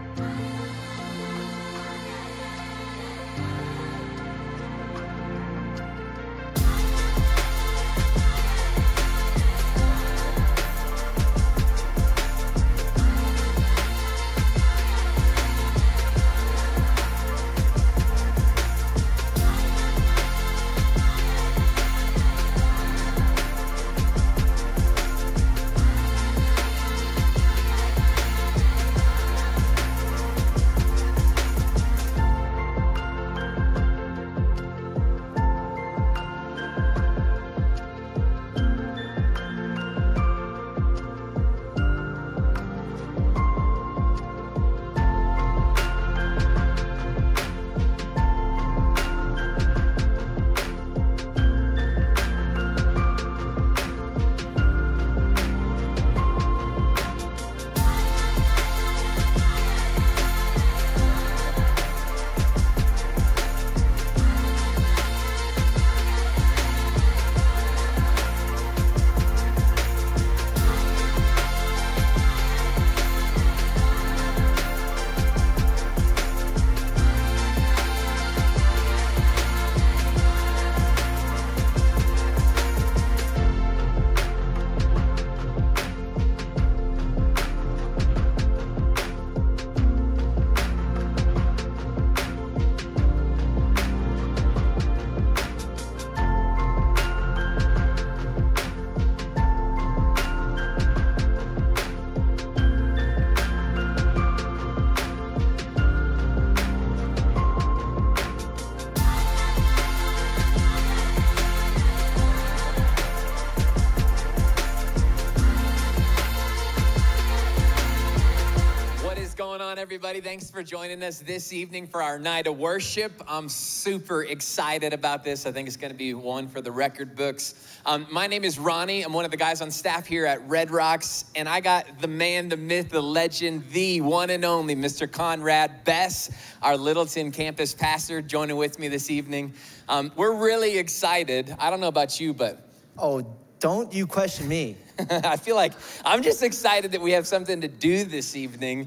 Everybody, thanks for joining us this evening for our night of worship. I'm super excited about this. I think it's going to be one for the record books. My name is Ronnie. I'm one of the guys on staff here at Red Rocks, and I got the man, the myth, the legend, the one and only Mr. Conrad Bess, our Littleton campus pastor, joining with me this evening. We're really excited. I don't know about you, but... Oh, don't you question me. I feel like I'm just excited that we have something to do this evening.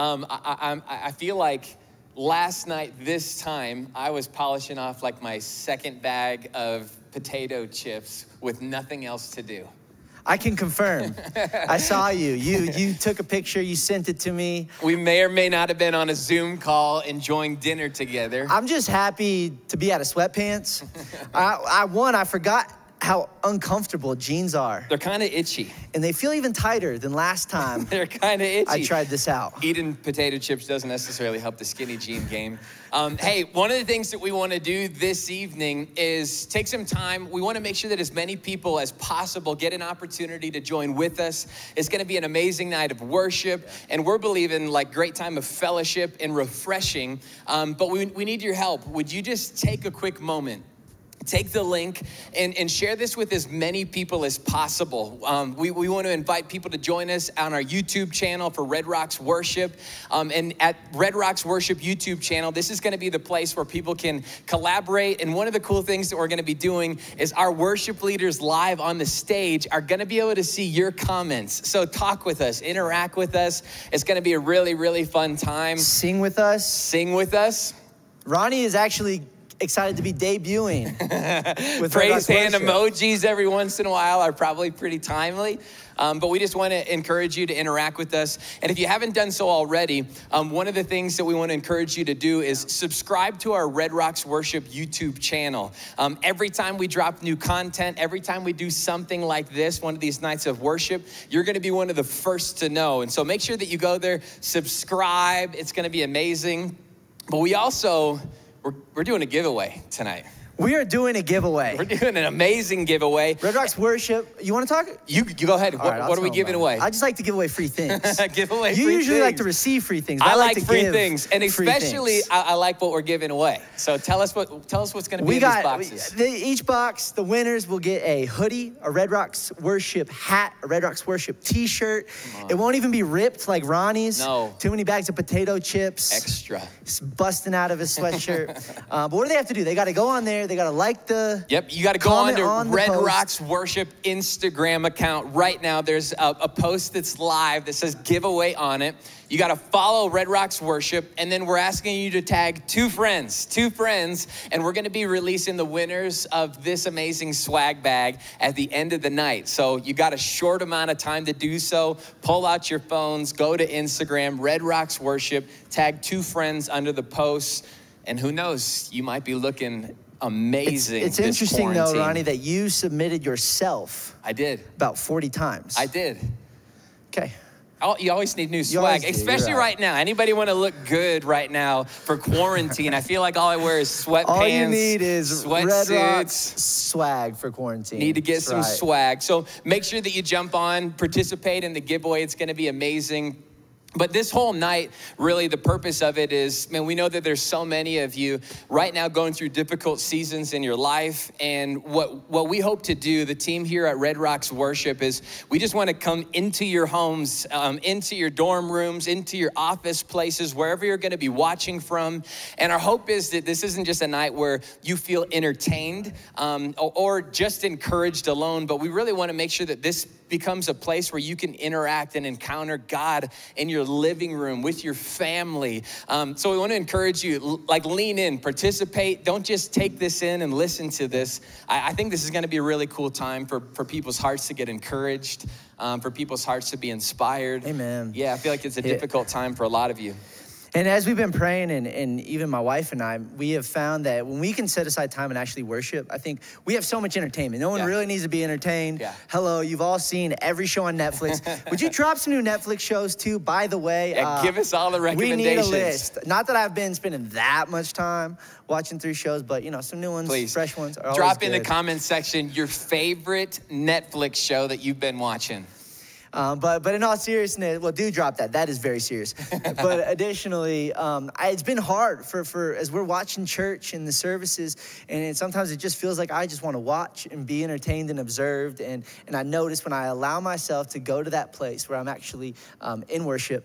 I feel like last night, this time, I was polishing off like my second bag of potato chips with nothing else to do. I can confirm. I saw you. You took a picture, you sent it to me. We may or may not have been on a Zoom call enjoying dinner together. I'm just happy to be out of sweatpants. I forgot how uncomfortable jeans are. They're kind of itchy. And they feel even tighter than last time. They're kind of itchy. I tried this out. Eating potato chips doesn't necessarily help the skinny jean game. Hey, one of the things that we want to do this evening is take some time. We want to make sure that as many people as possible get an opportunity to join with us. It's going to be an amazing night of worship, and we're believing like great time of fellowship and refreshing. But we need your help. Would you just take a quick moment? Take the link and share this with as many people as possible. We want to invite people to join us on our YouTube channel for Red Rocks Worship. And at Red Rocks Worship YouTube channel, this is going to be the place where people can collaborate. And one of the cool things that we're going to be doing is our worship leaders live on the stage are going to be able to see your comments. So talk with us, interact with us. It's going to be a really, really fun time. Sing with us. Sing with us. Ronnie is actually excited to be debuting. With praise hand emojis every once in a while are probably pretty timely. But we just want to encourage you to interact with us. And if you haven't done so already, one of the things that we want to encourage you to do is subscribe to our Red Rocks Worship YouTube channel. Every time we drop new content, every time we do something like this, one of these nights of worship, you're going to be one of the first to know. And so make sure that you go there, subscribe. It's going to be amazing. But we also... We're doing a giveaway tonight. We are doing a giveaway. We're doing an amazing giveaway. Red Rocks Worship. You want to talk? You go ahead. What are we giving away? I just like to give away free things. Give away free things. You usually like to receive free things. I like free things, and especially I like what we're giving away. So tell us what's going to be in these boxes. Each box, the winners will get a hoodie, a Red Rocks Worship hat, a Red Rocks Worship T-shirt. It won't even be ripped like Ronnie's. No. Too many bags of potato chips. Extra. It's busting out of his sweatshirt. But what do they have to do? They got to go on there. They got to like the Yep, you got to go comment on to on the Red post. Rocks Worship Instagram account right now. There's a post that's live that says giveaway on it. You got to follow Red Rocks Worship, and then we're asking you to tag two friends, and we're going to be releasing the winners of this amazing swag bag at the end of the night. So you got a short amount of time to do so. Pull out your phones, go to Instagram, Red Rocks Worship, tag two friends under the post, and who knows, you might be looking amazing. It's this interesting quarantine. though, Ronnie, that you submitted yourself I did. about 40 times. I did. Okay. You always need new always swag, do, especially you're right. right now. Anybody want to look good right now for quarantine? I feel like all I wear is sweatpants, All you need is Red Rocks sweatsuits. swag for quarantine. Need to get That's some right. swag. So make sure that you jump on, participate in the giveaway. It's going to be amazing. But this whole night, really the purpose of it is, man, we know that there's so many of you right now going through difficult seasons in your life. And what we hope to do, the team here at Red Rocks Worship, is we just want to come into your homes, into your dorm rooms, into your office places, wherever you're going to be watching from. And our hope is that this isn't just a night where you feel entertained or just encouraged alone, but we really want to make sure that this becomes a place where you can interact and encounter God in your living room with your family. So we want to encourage you, like, lean in, participate. Don't just take this in and listen to this. I think this is going to be a really cool time for people's hearts to get encouraged, for people's hearts to be inspired. Amen. Yeah, I feel like it's a difficult time for a lot of you. And as we've been praying, and even my wife and I, we have found that when we can set aside time and actually worship, I think we have so much entertainment. No one really needs to be entertained. Yeah. Hello, you've all seen every show on Netflix. Would you drop some new Netflix shows too, by the way? Give us all the recommendations. We need a list. Not that I've been spending that much time watching through shows, but some new ones, Please. fresh ones are always Drop in the good. comments section your favorite Netflix show that you've been watching. But in all seriousness, well, do drop that. That is very serious. But additionally, it's been hard for as we're watching church and the services, and sometimes it just feels like I just want to watch and be entertained and observed. And I notice when I allow myself to go to that place where I'm actually in worship,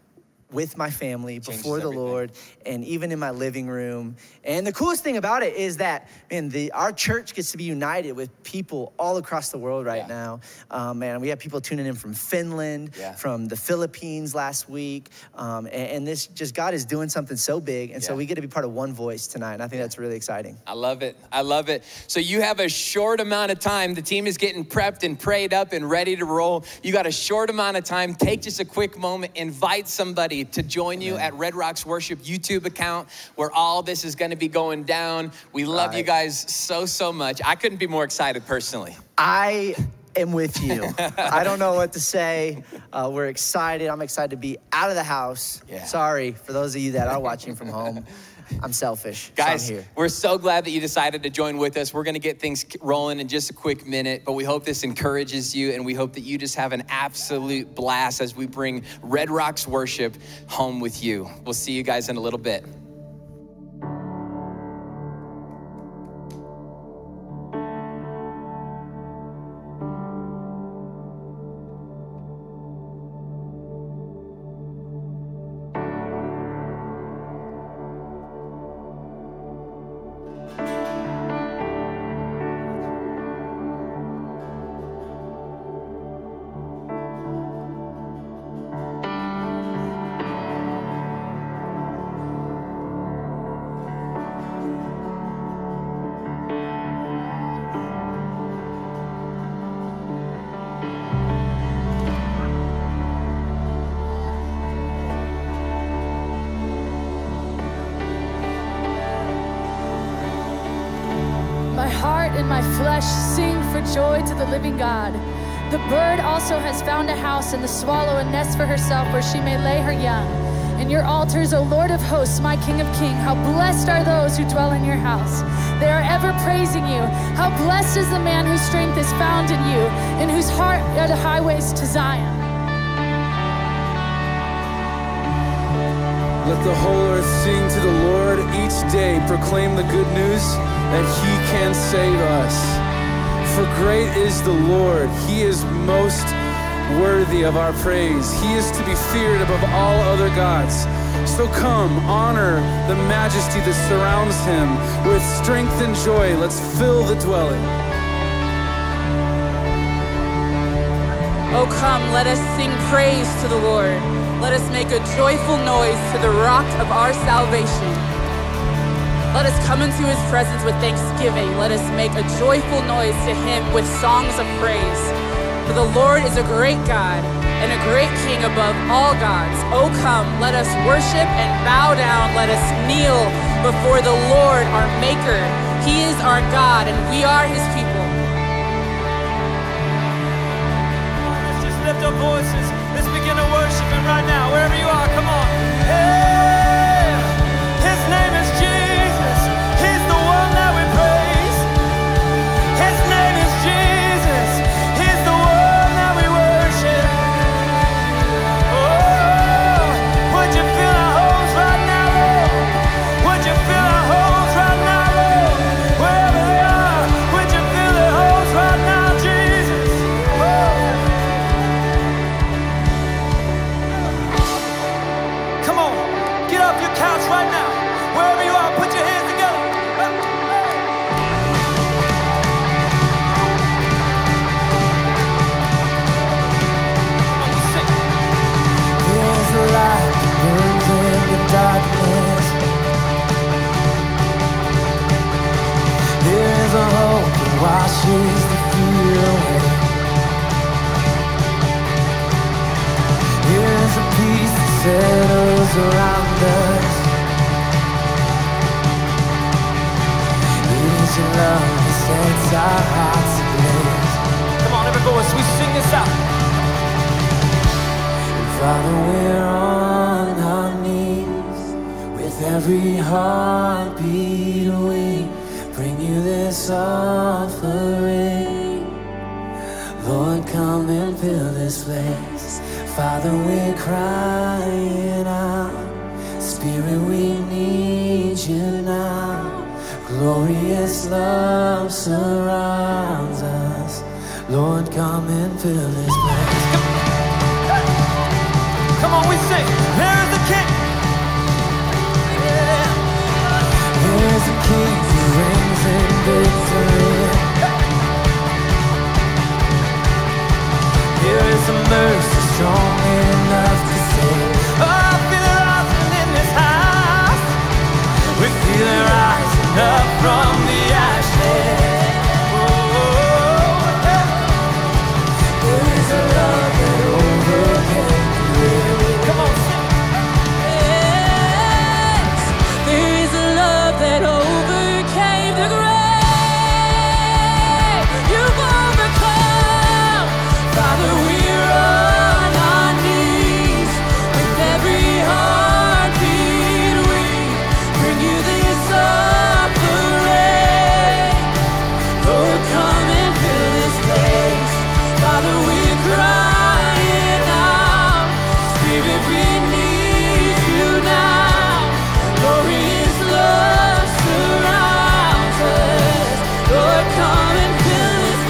with my family, before the Lord, and even in my living room. And the coolest thing about it is that, man, our church gets to be united with people all across the world right now. Man, we have people tuning in from Finland, from the Philippines last week. And this just, God is doing something so big. And so we get to be part of one voice tonight. And I think that's really exciting. I love it. I love it. So you have a short amount of time. The team is getting prepped and prayed up and ready to roll. You got a short amount of time. Take just a quick moment. Invite somebody to join you at Red Rocks Worship YouTube account, where all this is going to be going down. We love you guys so much. I couldn't be more excited personally. I am with you. I don't know what to say. We're excited. I'm excited to be out of the house. Sorry for those of you that are watching from home. I'm selfish. Guys, so I'm here. We're so glad that you decided to join with us. We're going to get things rolling in just a quick minute, but we hope this encourages you, and we hope that you just have an absolute blast as we bring Red Rocks Worship home with you. We'll see you guys in a little bit. My flesh sing for joy to the living God. The bird also has found a house, and the swallow a nest for herself where she may lay her young. In your altars, O Lord of hosts, my King of kings, how blessed are those who dwell in your house. They are ever praising you. How blessed is the man whose strength is found in you, in whose heart are the highways to Zion. Let the whole earth sing to the Lord. Each day proclaim the good news that he can save us. For great is the Lord. He is most worthy of our praise. He is to be feared above all other gods. So come, honor the majesty that surrounds him. With strength and joy, let's fill the dwelling. Oh, come, let us sing praise to the Lord. Let us make a joyful noise to the rock of our salvation. Let us come into his presence with thanksgiving. Let us make a joyful noise to him with songs of praise. For the Lord is a great God and a great King above all gods. Oh, come, let us worship and bow down. Let us kneel before the Lord, our Maker. He is our God, and we are his people. Let's just lift our voices. Let's begin to worship him right now. Wherever you are, come on. Hey! His name is Jesus. He's the one that we praise. His name is Jesus. He's the one that we worship. Oh, would you fill our homes right now, Lord? Would you fill our homes right now, Lord? Wherever they are, would you fill their homes right now, Jesus? Oh. Come on, get off your couch right now. Wherever you are, put your hands together. There's a light that burns in the darkness. There's a hope that washes the fear away. There's a peace that settles around us. It's your love that sets our hearts ablaze. Come on, every voice, we sing this out. Father, we're on our knees. With every heartbeat we bring you this offering. Lord, come and fill this place. Father, we're crying out. Spirit, we need you now. Glorious love surrounds us. Lord, come and fill this place. Come on, we sing. There is a king. Yeah. There is a king who reigns in victory. There is a mercy strong enough to save. Oh, I feel it rising in this house. We feel it rising up from the ashes. Oh, there is a love that overcame. Come on, sing. Yes, there is a love that overcame the grave. You've overcome. Father, we're on our knees. With every heartbeat we bring you this offering. Lord, come and fill this place. Father, we're crying out. Spirit, we need you now. Glorious love surrounds us. Lord, come and fill this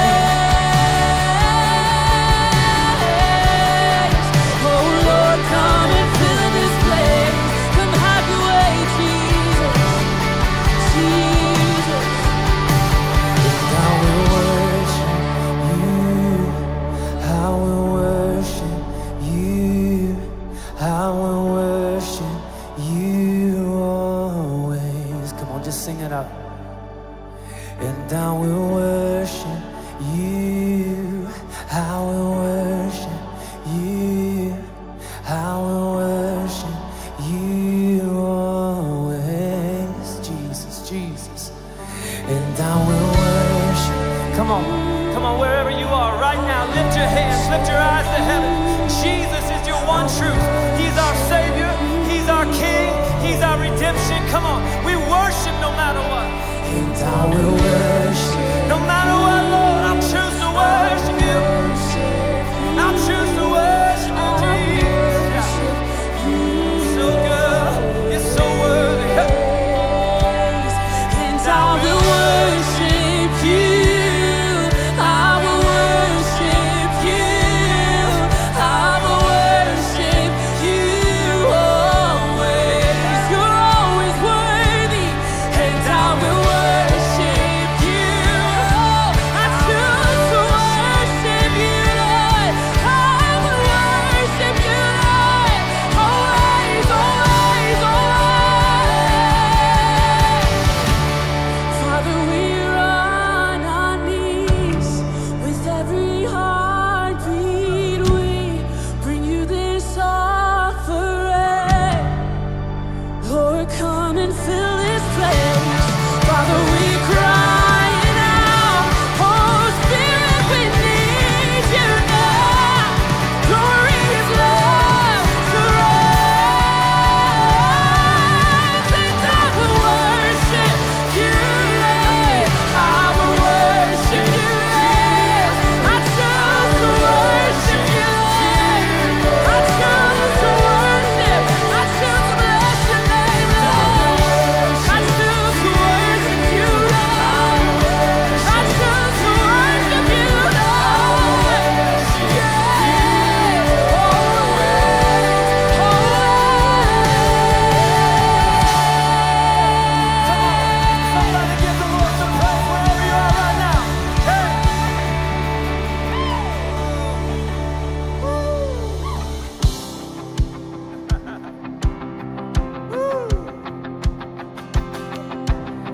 place. Oh, Lord, come and fill this place. Come have your way, Jesus. Jesus. I will worship you. I will worship you. I will worship you always. Come on, just sing it out. And I will worship you. I will worship you. I will worship you always. Jesus, Jesus. And I will worship. Come on, wherever you are right now, lift your hands, lift your eyes to heaven. Jesus is your one truth. He's our Savior, He's our King, He's our redemption. Come on, we worship no matter what. And I will worship. No matter what, Lord, I'll choose to worship you. I'll choose to worship you, Jesus. So good, you're so worthy. And I will worship you. I will worship you.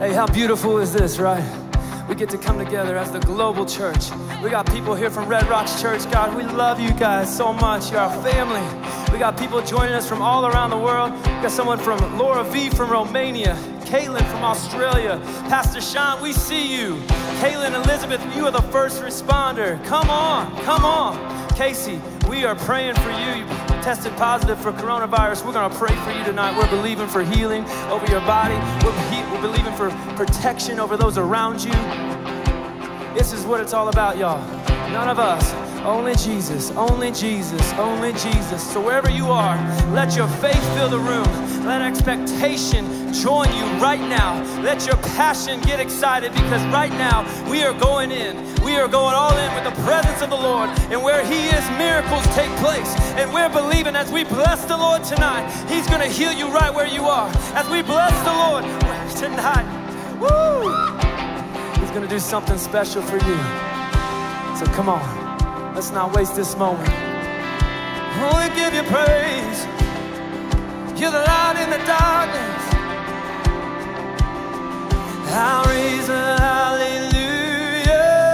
Hey, how beautiful is this, right? We get to come together as the global church. We got people here from Red Rocks Church. God, we love you guys so much. You're our family. We got people joining us from all around the world. We got someone from Laura V from Romania, Caitlin from Australia, Pastor Sean, we see you. Caitlin, Elizabeth, you are the first responder. Come on, come on. Casey, we are praying for you. You tested positive for coronavirus. We're gonna pray for you tonight. We're believing for healing over your body. We're believing for protection over those around you. This is what it's all about, y'all. None of us. Only Jesus, only Jesus, only Jesus. So wherever you are, let your faith fill the room. Let expectation join you right now. Let your passion get excited, because right now we are going in. We are going all in with the presence of the Lord. And where He is, miracles take place. And we're believing as we bless the Lord tonight, He's going to heal you right where you are. As we bless the Lord tonight, woo! He's going to do something special for you. So come on. Let's not waste this moment. Oh, we give you praise. You're the light in the darkness. I'll raise a hallelujah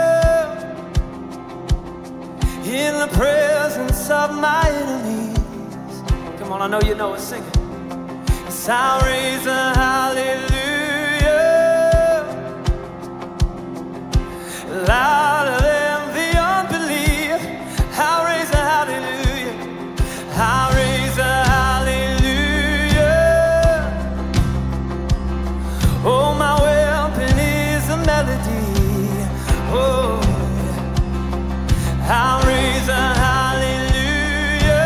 in the presence of my enemies. Come on, I know you know it. Sing it. Yes, I'll raise a hallelujah louder than the unbelief. I'll raise a hallelujah. I'll raise a hallelujah. Oh, my weapon is a melody. Oh, I'll raise a hallelujah.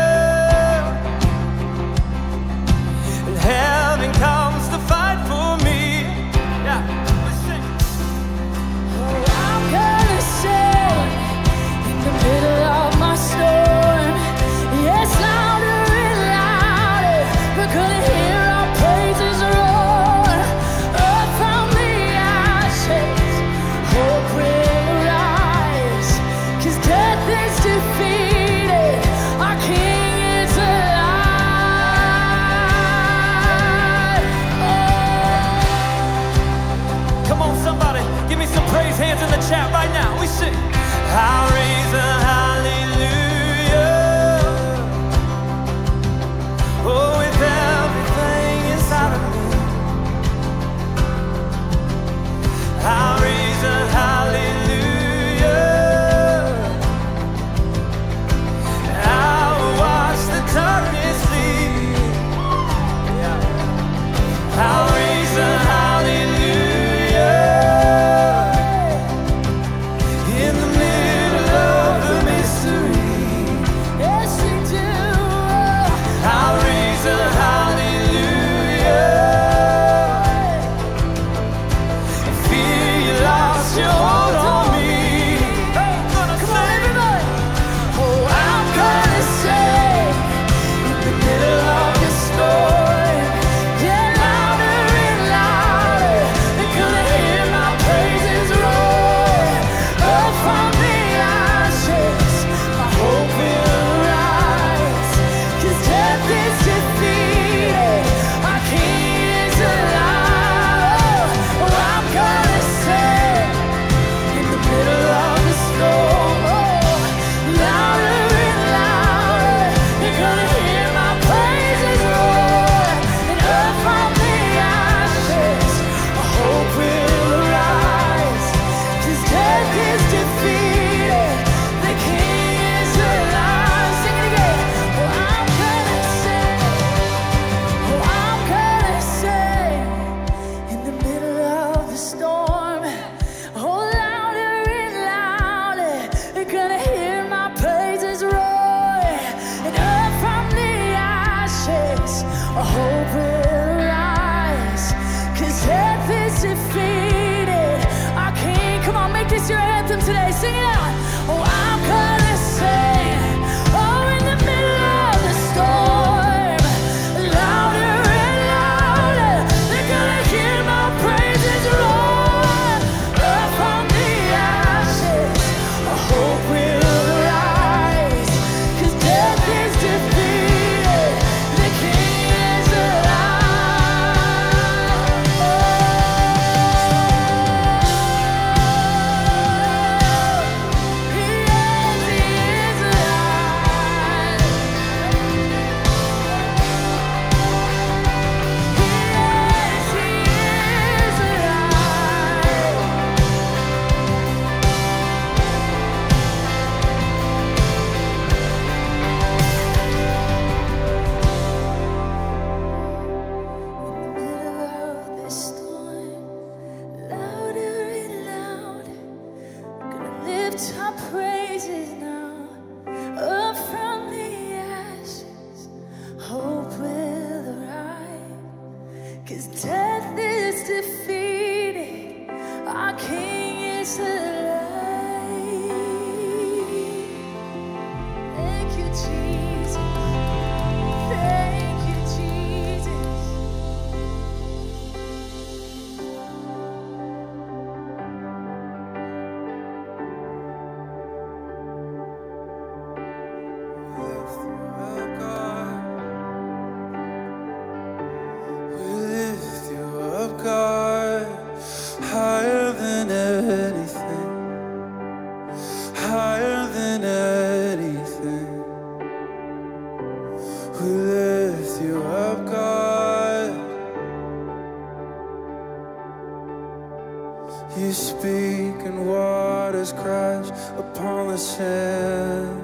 And heaven comes to fight for me. Yeah, let's sing. Oh, I'm gonna sing in the middle of my storm. Yes, louder and louder, we're gonna hear our praises roar. Up from the ashes, hope will rise. 'Cause death is defeated, our King is alive. Oh. Come on, somebody, give me some praise hands in the chat right now. We sing. I'll raise a hallelujah. Oh, with everything inside of me, I'll raise a hallelujah. I will watch the darkness leave. I'll raise a hallelujah in the middle of the mystery. Yes, we do. I'll raise a hallelujah. Fear you lost your hold on me. Come on, everybody. Oh, I'm gonna sing In the middle of the storm, get louder and louder. They're gonna hear my praises roar. Up from the ashes, my hope will rise. 'Cause death is defeated, our King is alive. Oh, I'm gonna sing in the middle of the storm. Oh, louder and louder, you're gonna hear my praises roar. And up from the ashes, a hope will rise. 'Cause death is defeated, the King is alive. Sing it again. Oh, I'm gonna sing. Oh, I'm gonna sing in the middle of the storm. Oh, louder and louder, they're gonna hear my praises roar. And up from the ashes, a hope will rise. 'Cause death is defeated, our King. Come on, make this your anthem today. Sing it out. Oh, I'm gonna sing. Oh, in the middle of the storm, louder and louder, they're gonna hear my praises roar. Up from the ashes, a hope will rise. 'Cause death is defeated, the King is alive. Oh. 'cause death is defeated, our King is alive. Thank you, Jesus. Thank you, Jesus. God, higher than anything, higher than anything. We lift you up, God. You speak and waters crash upon the sand.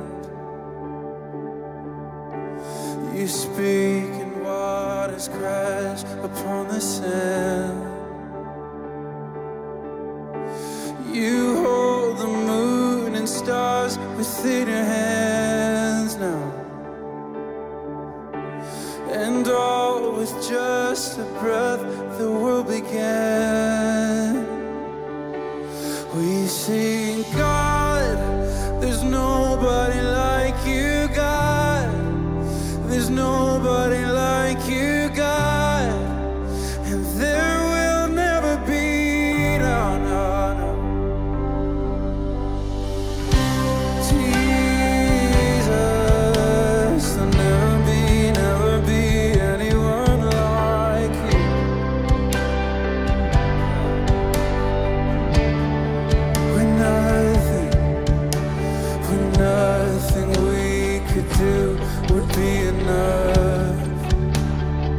You speak and waters crash upon the sand. You hold the moon and stars within your hands now, and all with just a breath the world began. We sing, God, there's nobody like you, God. There's nobody like you, God, and there will never be, no, no, no. Jesus, there'll never be anyone like you. When nothing we could do would be enough.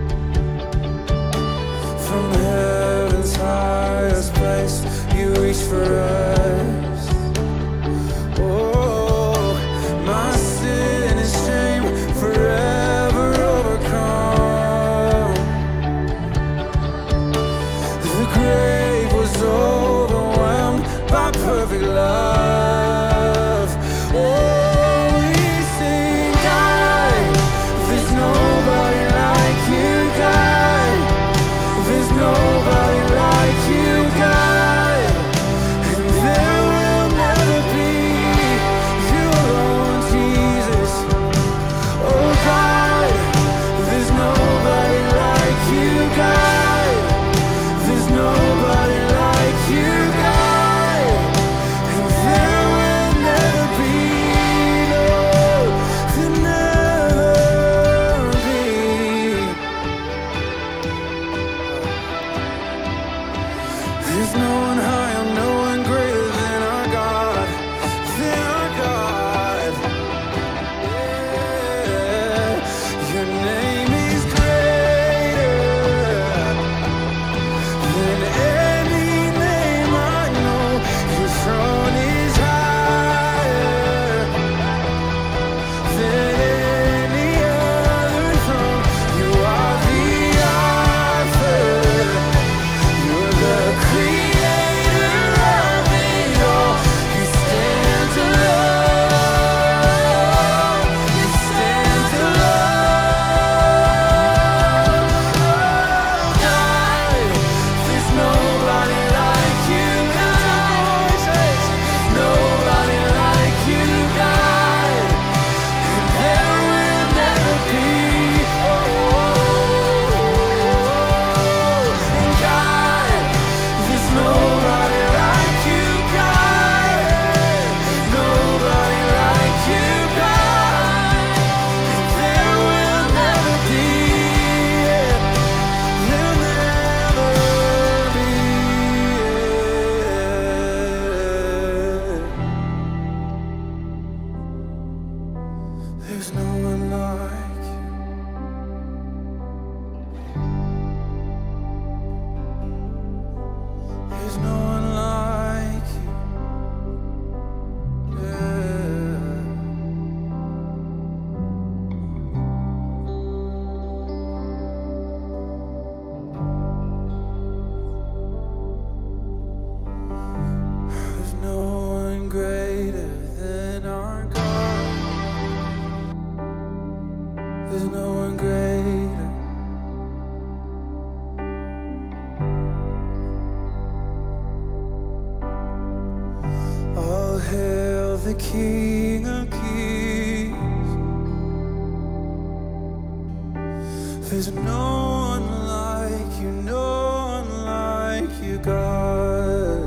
There's no one like you, no one like you, God.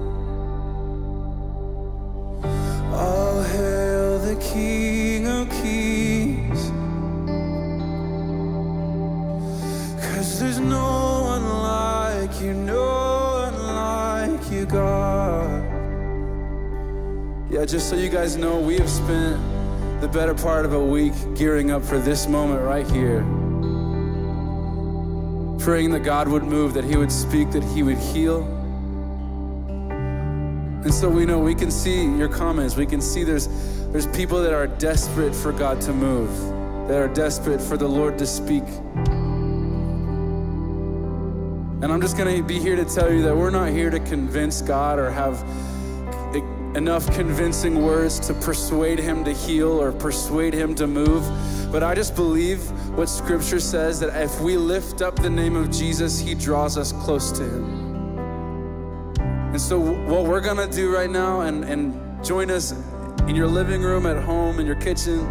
All hail the King of Kings, 'cause there's no one like you, no one like you, God. Yeah, just so you guys know, we have spent the better part of a week gearing up for this moment right here. Praying that God would move, that He would speak, that He would heal. And so we know, we can see your comments. We can see there's people that are desperate for God to move, that are desperate for the Lord to speak. And I'm just gonna be here to tell you that we're not here to convince God or have enough convincing words to persuade Him to heal or persuade Him to move. But I just believe what Scripture says, that if we lift up the name of Jesus, He draws us close to Him. And so what we're gonna do right now, and join us in your living room, at home, in your kitchen,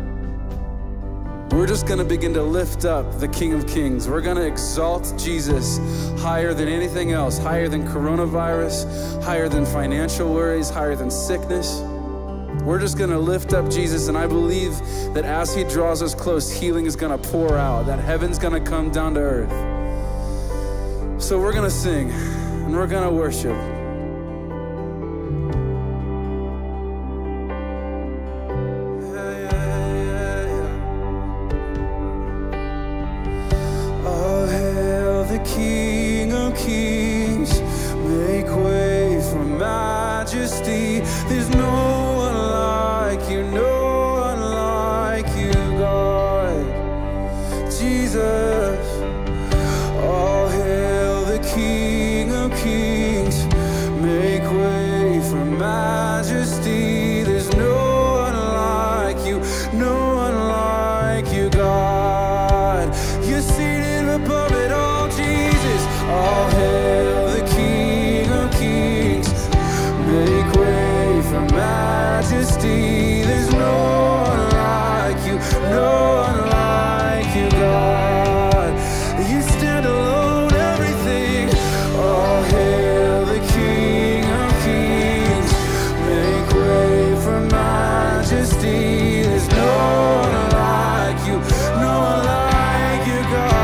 we're just gonna begin to lift up the King of Kings. We're gonna exalt Jesus higher than anything else, higher than coronavirus, higher than financial worries, higher than sickness. We're just gonna lift up Jesus, and I believe that as He draws us close, healing is gonna pour out, that heaven's gonna come down to earth. So we're gonna sing, and we're gonna worship. King of Kings, make way for majesty. There's no one like you, no one like you, God. Jesus, all hail the King of Kings, make way for majesty. There's no one like you, no one like you, God. You're seated above it all. All hail the King of Kings, make way for majesty. There's no one like you, no one like you, God. You stand alone, everything. All hail the King of Kings, make way for majesty. There's no one like you, no one like you, God.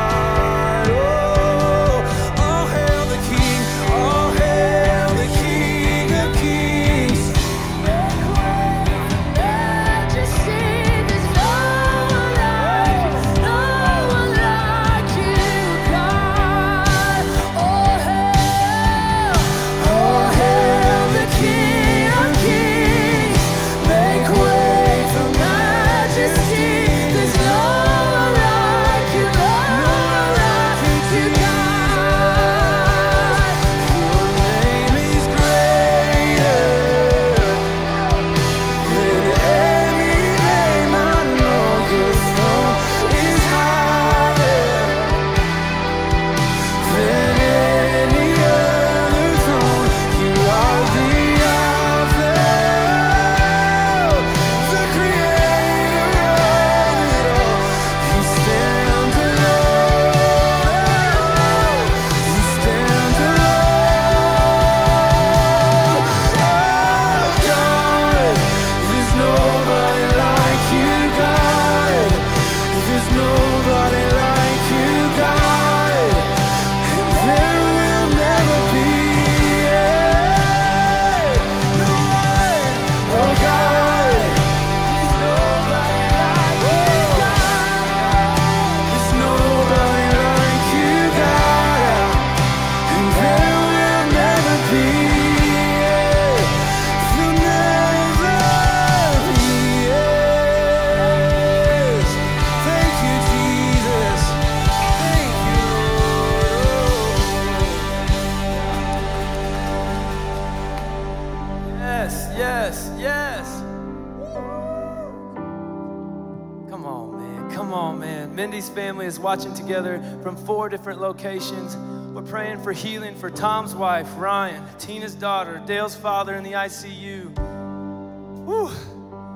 Mindy's family is watching together from 4 different locations. We're praying for healing for Tom's wife, Ryan, Tina's daughter, Dale's father in the ICU. Woo.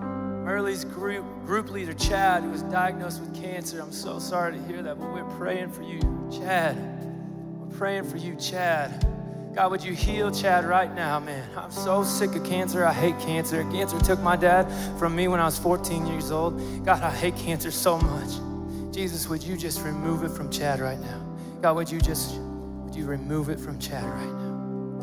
Early's group leader, Chad, who was diagnosed with cancer. I'm so sorry to hear that, but we're praying for you, Chad. We're praying for you, Chad. God, would you heal Chad right now, man? I'm so sick of cancer. I hate cancer. Cancer took my dad from me when I was 14 years old. God, I hate cancer so much. Jesus, would you just remove it from Chad right now? God, would you remove it from Chad right now?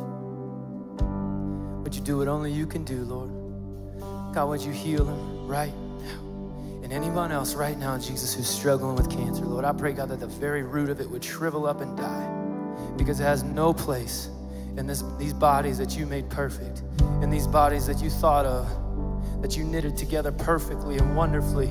Would you do what only you can do, Lord? God, would you heal him right now? And anyone else right now, Jesus, who's struggling with cancer, Lord, I pray, God, that the very root of it would shrivel up and die, because it has no place in these bodies that you made perfect, in these bodies that you thought of, that you knitted together perfectly and wonderfully.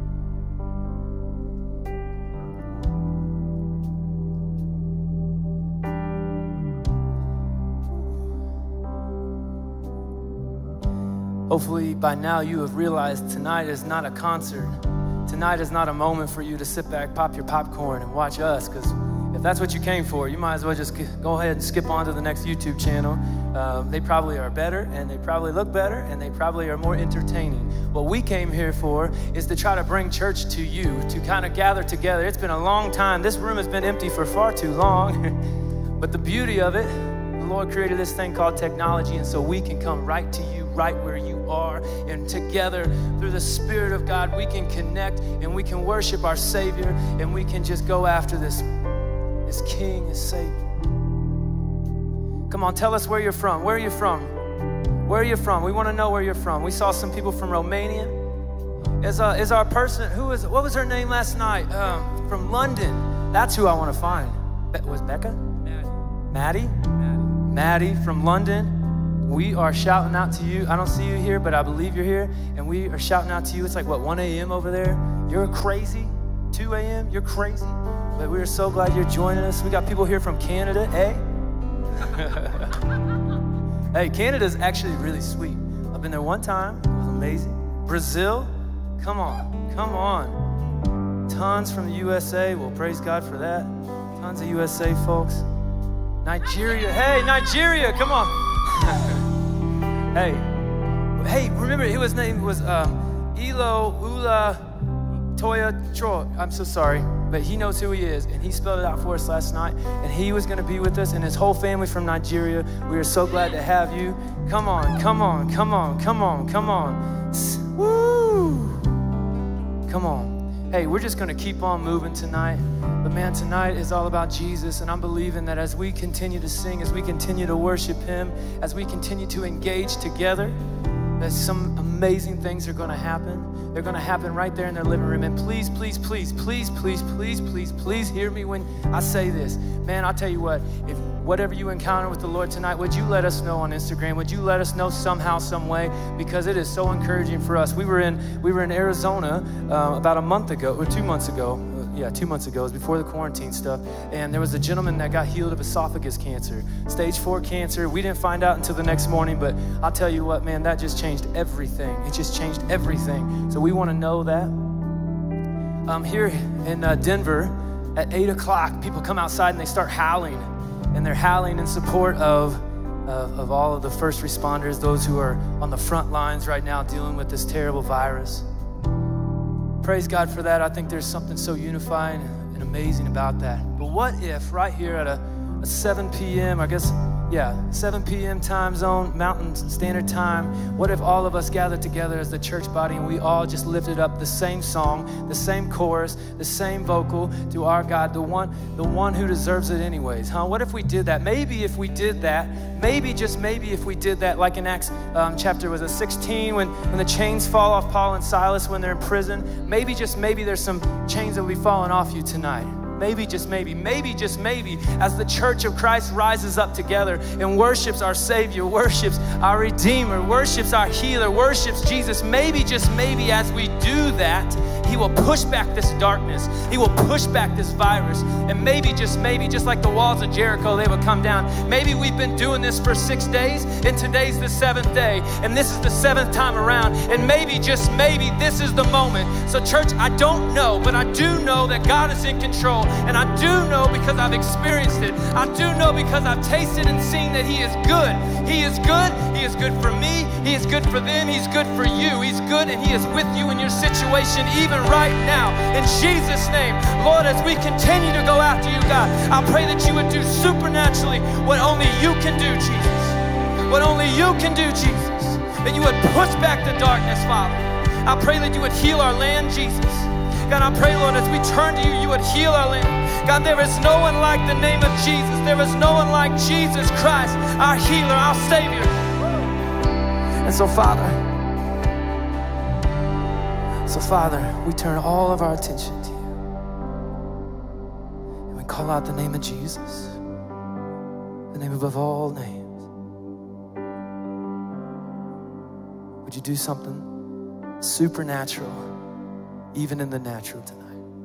Hopefully by now you have realized tonight is not a concert. Tonight is not a moment for you to sit back, pop your popcorn, and watch us, because if that's what you came for, you might as well just go ahead and skip on to the next YouTube channel. They probably are better, and they probably look better, and they probably are more entertaining. What we came here for is to try to bring church to you, to kind of gather together. It's been a long time. This room has been empty for far too long. But the beauty of it, the Lord created this thing called technology, and so we can come right to you, right where you are, and together through the Spirit of God we can connect and we can worship our Savior, and we can just go after this King, this Savior. Come on, tell us where you're from. Where are you from? Where are you from? We want to know where you're from. We saw some people from Romania. Is our person, what was her name last night? From London. That's who I want to find. Was Becca? Maddie? Maddie from London. We are shouting out to you. I don't see you here, but I believe you're here. And we are shouting out to you. It's like, what, 1 a.m. over there? You're crazy. 2 a.m., you're crazy. But we are so glad you're joining us. We got people here from Canada, eh? Hey, Canada's actually really sweet. I've been there one time. It was amazing. Brazil, come on, come on. Tons from the USA. Well, praise God for that. Tons of USA folks. Nigeria, hey, Nigeria, come on. Hey, remember his name was Elo Ula Toya Tro. I'm so sorry, but he knows who he is, and he spelled it out for us last night, and he was going to be with us, and his whole family from Nigeria. We are so glad to have you. Come on, come on, come on, come on, come on. Woo! Come on. Hey, we're just going to keep on moving tonight. But man, tonight is all about Jesus, and I'm believing that as we continue to sing, as we continue to worship him, as we continue to engage together, that some amazing things are going to happen. They're going to happen right there in their living room. And please, please, please, please, please, please, please, please hear me when I say this. Man, I'll tell you what, if whatever you encounter with the Lord tonight, would you let us know on Instagram? Would you let us know somehow, some way? Because it is so encouraging for us. We were in Arizona about a month ago, or 2 months ago. Yeah, 2 months ago. It was before the quarantine stuff. And there was a gentleman that got healed of esophagus cancer, stage 4 cancer. We didn't find out until the next morning, but I'll tell you what, man, that just changed everything. It just changed everything. So we want to know that. Here in Denver, at 8 o'clock, people come outside and they start howling. And they're howling in support of all of the first responders, those who are on the front lines right now dealing with this terrible virus. Praise God for that. I think there's something so unifying and amazing about that. But what if right here at a 7 p.m., I guess, yeah, 7 p.m. time zone, Mountain Standard Time, what if all of us gathered together as the church body and we all just lifted up the same song, the same chorus, the same vocal to our God, the one who deserves it anyways, huh? What if we did that? Maybe if we did that, maybe, just maybe if we did that, like in Acts chapter, was it 16, when the chains fall off Paul and Silas when they're in prison, maybe, just maybe there's some chains that will be falling off you tonight. Maybe, just maybe, as the church of Christ rises up together and worships our Savior, worships our Redeemer, worships our healer, worships Jesus, maybe, just maybe as we do that, he will push back this darkness. He will push back this virus. And maybe, just like the walls of Jericho, they would come down. Maybe we've been doing this for 6 days, and today's the 7th day, and this is the 7th time around. And maybe, just maybe, this is the moment. So church, I don't know, but I do know that God is in control. And I do know because I've experienced it. I do know because I've tasted and seen that he is good. He is good. He is good for me. He is good for them. He's good for you. He's good, and he is with you in your situation even right now. In Jesus' name, Lord, as we continue to go after you, God, I pray that you would do supernaturally what only you can do, Jesus. What only you can do, Jesus. That you would push back the darkness, Father. I pray that you would heal our land, Jesus. God, I pray, Lord, as we turn to you, you would heal our land. God, there is no one like the name of Jesus. There is no one like Jesus Christ, our healer, our Savior. And so, Father, we turn all of our attention to you. And we call out the name of Jesus, the name above all names. Would you do something supernatural, even in the natural tonight?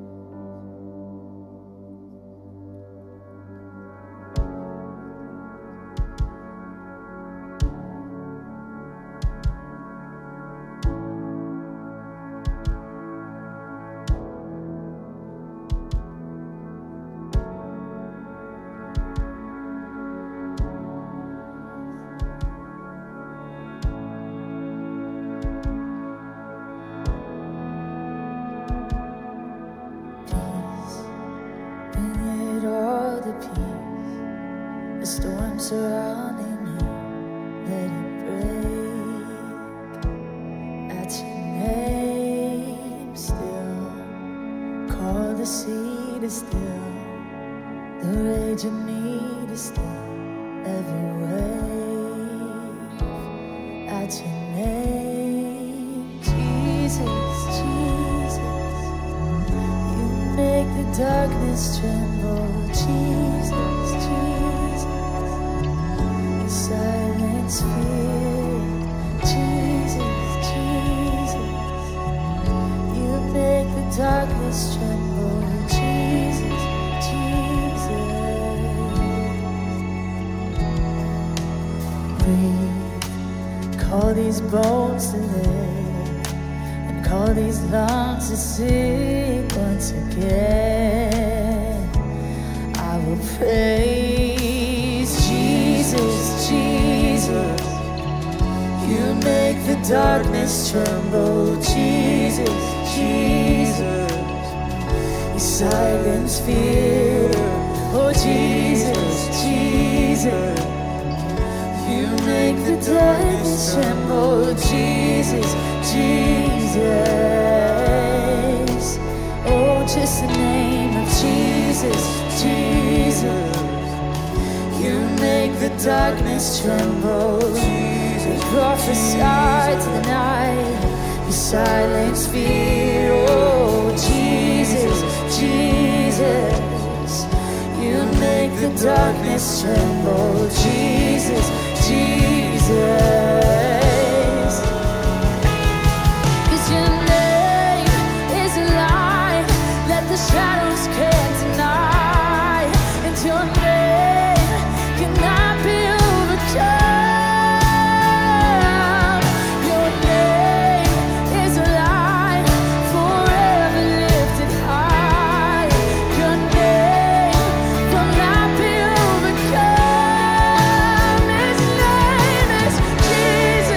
Surrounding me, let it break at your name. Still, call the sea to still, the rage in me to still, every wave at your name. Jesus, Jesus, you make the darkness tremble. Jesus, Jesus, silence fear. Jesus, Jesus, you make the darkness tremble. Jesus, Jesus, breathe, call these bones to live, and call these lungs to sing once again. I will praise Jesus, Jesus, you make the darkness tremble. Jesus, Jesus, you silence fear. Oh Jesus, Jesus, you make the darkness tremble. Jesus, Jesus, oh just the name of Jesus, Jesus, you make the darkness tremble. We prophesy to the night, you silence fear. Oh Jesus, Jesus, you make the darkness tremble. Jesus, Jesus, 'cause your name is alive, let the shadows can't deny, and your name cannot be overcome. Your name is alive, forever lifted high. Your name will not be overcome. His name is Jesus.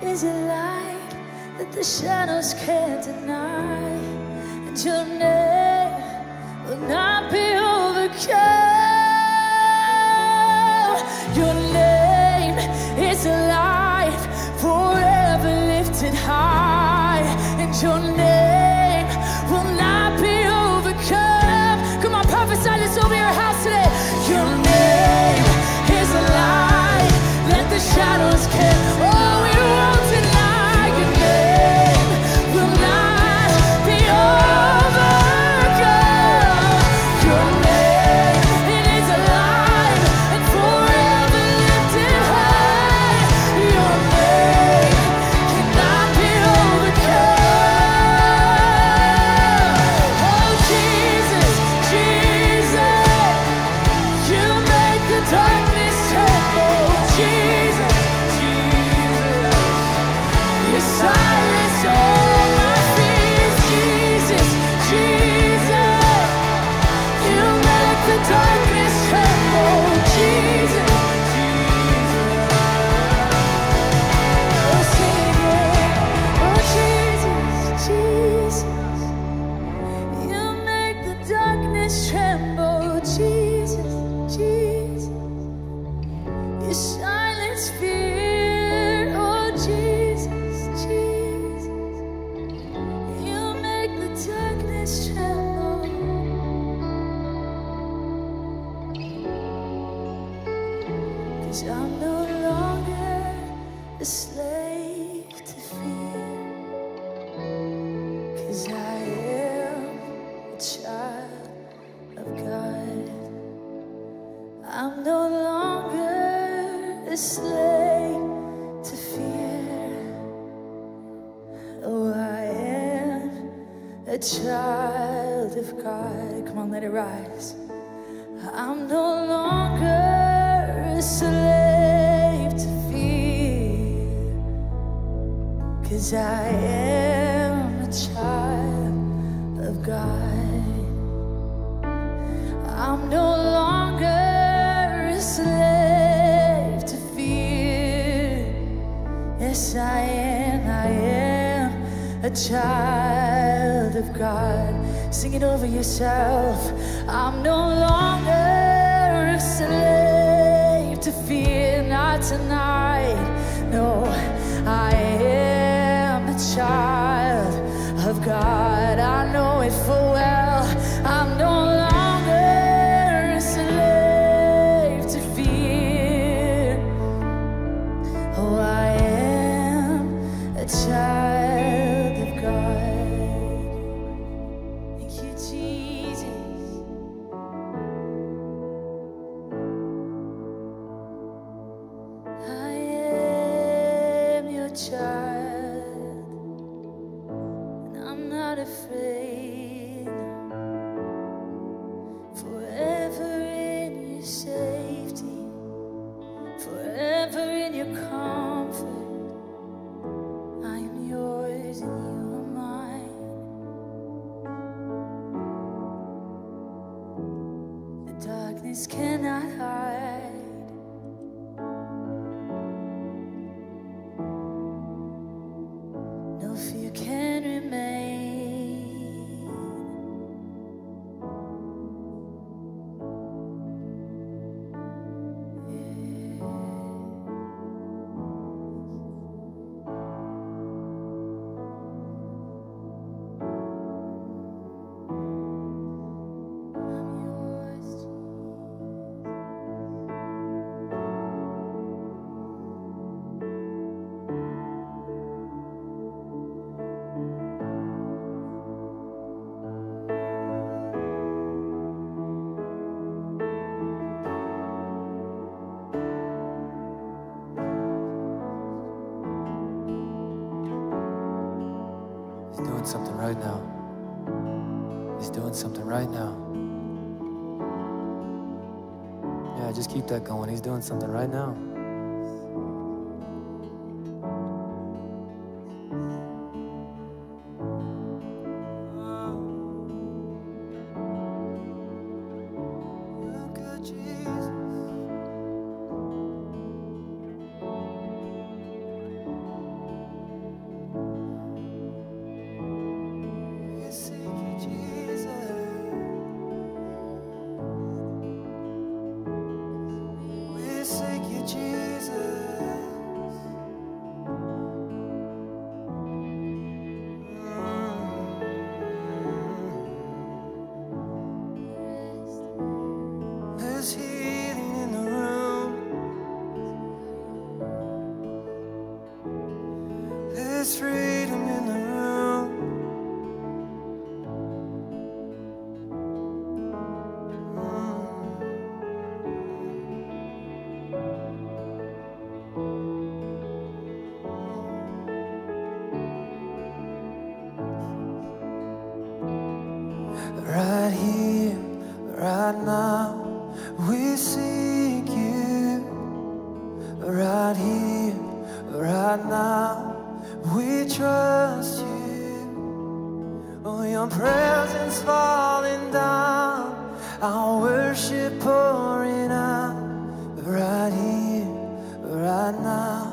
is a light that the shadows can't deny, and your name will not be overcome. Your name is a light forever lifted high, and your name will not be overcome. Come on, prophesy this over your house today. Your name is a light that the shadows can't. Oh, we won't deny. Your name will not be overcome. Your name, it is alive and forever lifted high. Your name cannot be overcome. Oh, Jesus, Jesus, you make the darkness tremble. Jesus, Jesus, you silence all my fears. Jesus, Jesus, you make the darkness tremble. Jesus, Jesus, oh, sing it. Oh, Jesus, Jesus, you make the darkness tremble. Jesus, Jesus, you silence fear. Oh, Jesus, Jesus, you make the darkness tremble. 'Cause I'm no longer a slave to fear. 'Cause I am a child of God. I'm no longer a slave to fear. Oh, I am a child of God. Come on, let it rise. I'm no longer a slave to fear. 'Cause I am a child of God. I'm no longer a slave to fear. Yes, I am a child of God. Sing it over yourself. I'm no longer a slave to fear, not tonight. No, I am a child of God. I know it full well. I'm no longer a slave to fear. Oh, I am a child of God. Thank you, Jesus. I am your child, and I'm not afraid. Forever in your safety, forever in your comfort. I am yours and you are mine. The darkness cannot hide. No fear can remain. I'm yours, He's doing something right now. He's doing something right now. Yeah, just keep that going. He's doing something right now. this freedom in the room. Right here, right now, we seek you. Right here, right now, we trust you. Oh, your presence falling down, our worship pouring out. Right here, right now.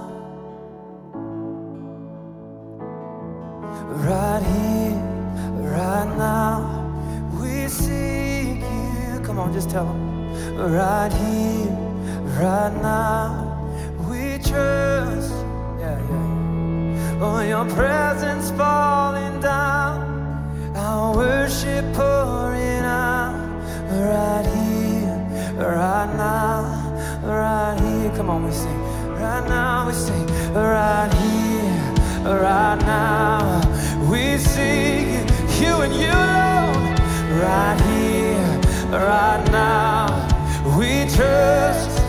Right here, right now. We seek you. Come on, just tell them. Right here, right now, we trust. Yeah. Oh, your presence falling down, our worship pouring out. Right here, right now, right here. Come on, we sing. Right now, we sing. Right here, right now, we seek you and you alone. Right here, right now, we trust.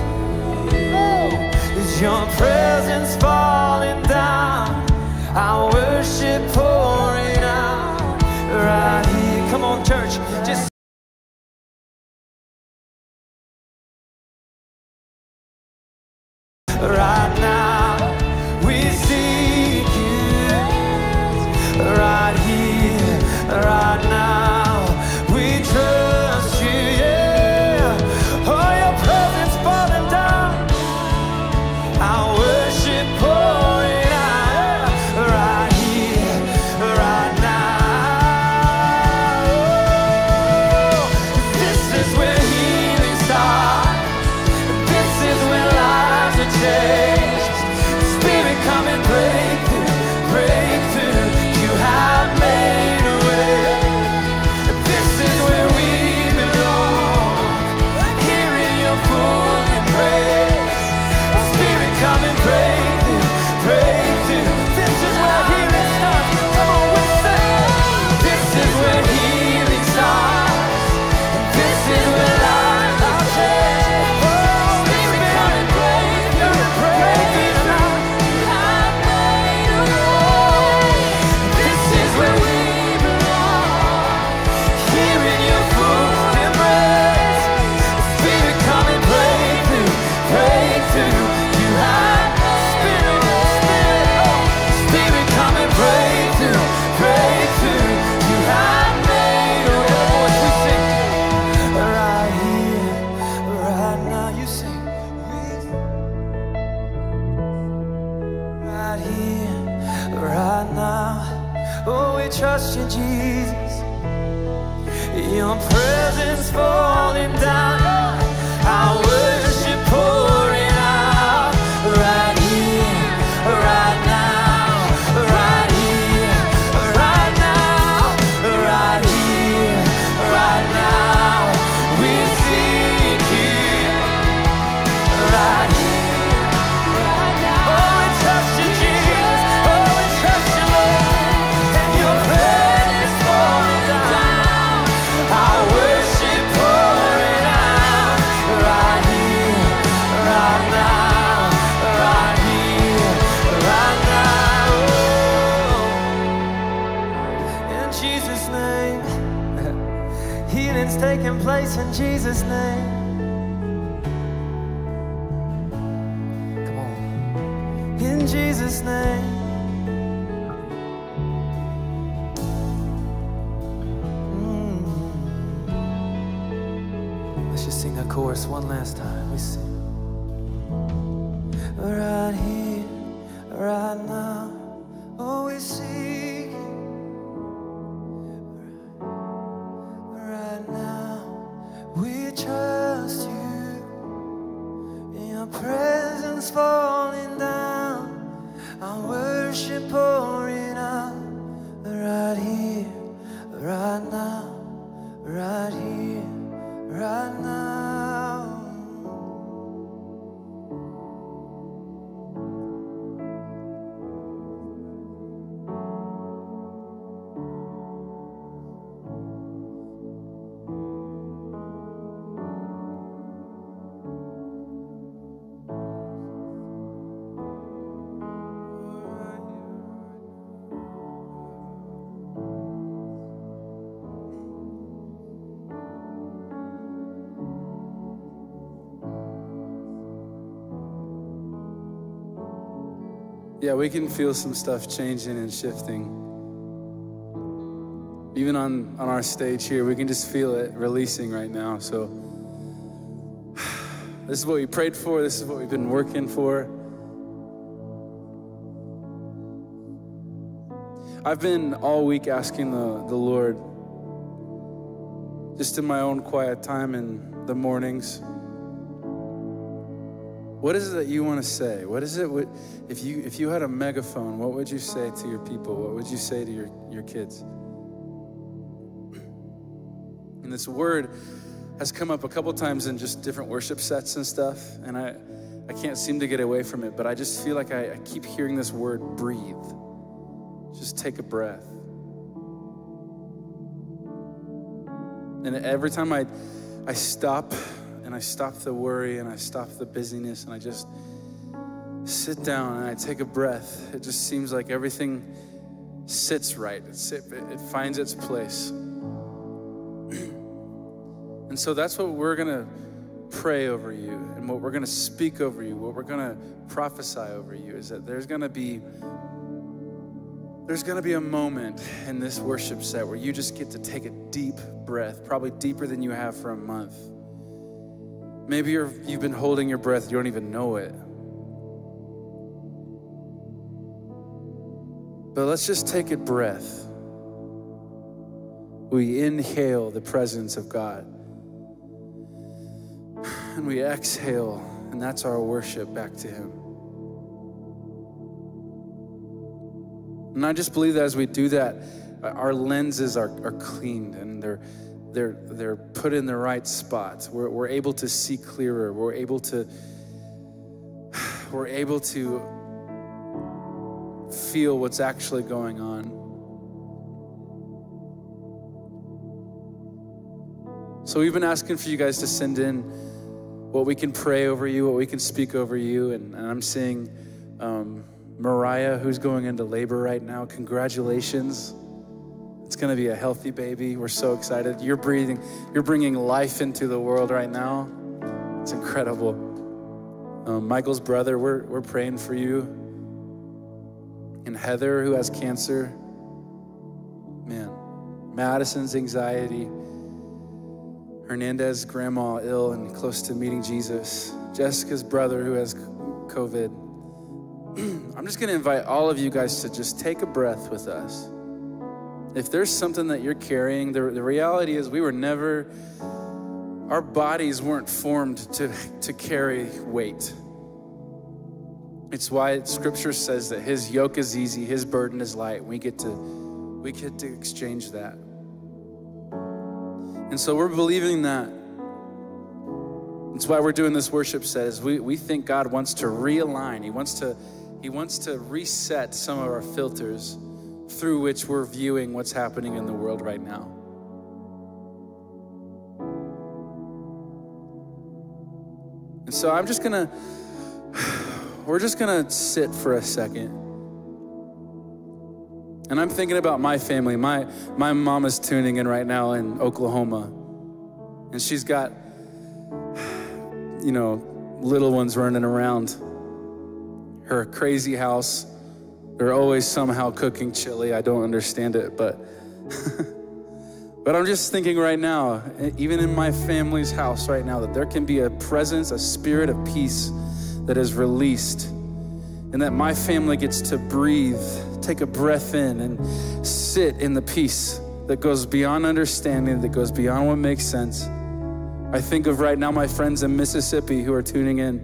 Is your presence falling down, our worship pouring out. Right here, come on, church, just right now, we seek you. Right here, right now. Trust you, yeah. Oh, your presence falling down, our worship pouring out. Right here, right now. This is where healing starts. This is where lives are changed. Spirit, come and break through, break through. You have made a way. Come and break through, break through. This is where healing starts. Come on, we say. This is where healing starts. This is where lives are changed. Oh, Spirit, come and break through, break through now. You have made a way. This is where we belong. Here in your full embrace. Spirit, come and break through, break through. Trust you, Jesus. Your presence falling down, our worship pouring out. Right here, right now, right here, right now, right here, right now. We seek you. Right here, right now. Oh, we trust you, Jesus. Oh, we trust you, Lord. Your presence falling down, our worship pouring out. Right here, right now, right here, right now. In Jesus' name, healing's taking place in Jesus' name. Come on, in Jesus' name. Sing that chorus one last time. We sing. Right here, right now. Oh, we seek you. Right now, we trust you. In your presence falling down, our worship pouring out. Right here, right now, right here. Right now. yeah, we can feel some stuff changing and shifting. Even on our stage here, we can just feel it releasing right now. So this is what we prayed for. This is what we've been working for. I've been all week asking the Lord, just in my own quiet time in the mornings, what is it that you want to say? What is it, if you had a megaphone, what would you say to your people? What would you say to your kids? And this word has come up a couple times in just different worship sets and stuff, and I can't seem to get away from it, but I just feel like I keep hearing this word, breathe. Just take a breath. And every time I stop, and I stop the worry, and I stop the busyness, and I just sit down and I take a breath, it just seems like everything sits right. It finds its place. And so that's what we're gonna pray over you, and what we're gonna speak over you, what we're gonna prophesy over you, is that there's gonna be a moment in this worship set where you just get to take a deep breath, probably deeper than you have for a month. Maybe you've been holding your breath, you don't even know it. But let's just take a breath. We inhale the presence of God. And we exhale, and that's our worship back to Him. And I just believe that as we do that, our lenses are cleaned, and they're put in the right spots. We're able to see clearer. We're able to feel what's actually going on. So we've been asking for you guys to send in what we can pray over you, what we can speak over you, and I'm seeing Mariah, who's going into labor right now. Congratulations. It's gonna be a healthy baby. We're so excited. You're bringing life into the world right now. It's incredible. Michael's brother, we're praying for you. And Heather, who has cancer. Man, Madison's anxiety. Hernandez's grandma ill and close to meeting Jesus. Jessica's brother who has COVID. I'm just gonna invite all of you guys to just take a breath with us. If there's something that you're carrying, the reality is our bodies weren't formed to carry weight. It's why Scripture says that His yoke is easy, His burden is light. We get to exchange that. And so we're believing that. That's why we're doing this worship set, is we think God wants to realign. He wants to reset some of our filters through which we're viewing what's happening in the world right now. And so we're just gonna sit for a second. And I'm thinking about my family. My mom is tuning in right now in Oklahoma. And she's got, little ones running around her crazy house. They're always somehow cooking chili. I don't understand it, but but I'm just thinking right now, even in my family's house right now, that there can be a presence, a spirit of peace that is released, and that my family gets to breathe, take a breath in, and sit in the peace that goes beyond understanding, that goes beyond what makes sense. I think of right now my friends in Mississippi who are tuning in,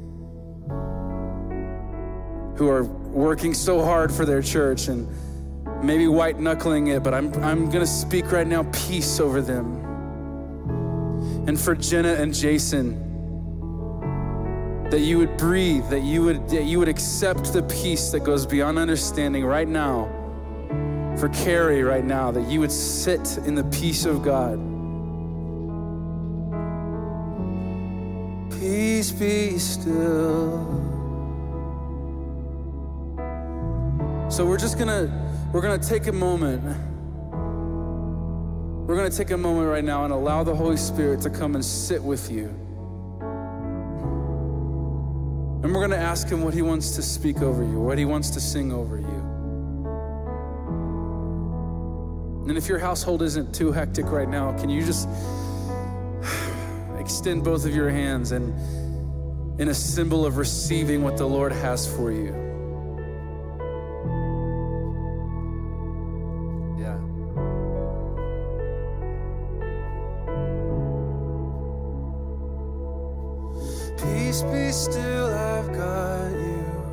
who are working so hard for their church and maybe white knuckling it, but I'm gonna speak right now peace over them. And for Jenna and Jason, that you would breathe, that you would accept the peace that goes beyond understanding right now. For Carrie right now, that you would sit in the peace of God. Peace be still. So we're gonna take a moment. We're gonna take a moment right now and allow the Holy Spirit to come and sit with you. And we're gonna ask him what he wants to speak over you, what he wants to sing over you. And if your household isn't too hectic right now, can you just extend both of your hands and in a symbol of receiving what the Lord has for you? Yeah. Peace be still, I've got you.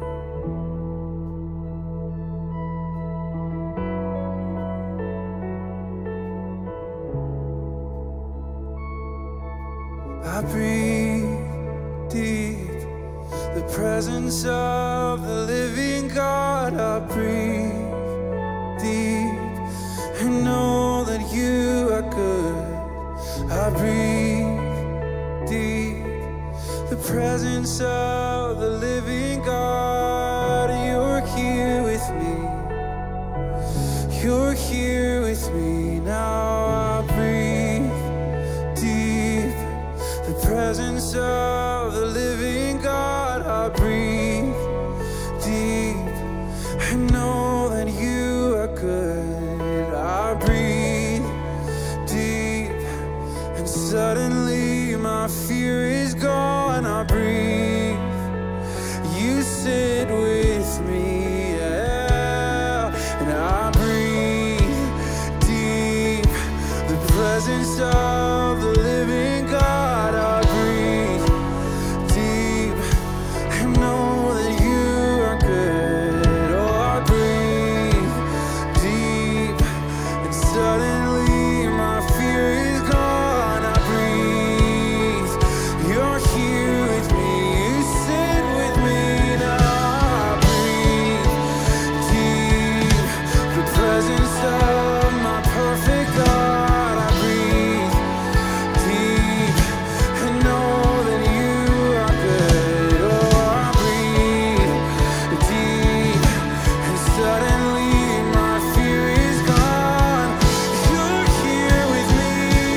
I breathe deep the presence of the living God. I breathe deep and know that you are good. I breathe deep the presence of the living God. You're here with me. You're here with me now. I breathe deep the presence of the living God. I breathe deep and know that you are good. I breathe deep and suddenly my fear is gone. I breathe, you sit with me, yeah. And I breathe deep the presence of the living God. I breathe deep and know that you are good. Oh, I breathe deep and suddenly my fear is gone. I breathe, you're here with me, you sit with me now. I breathe deep the presence of my perfect God. I breathe deep and know that you are good. Oh, I breathe deep and suddenly my fear is gone. You're here with me.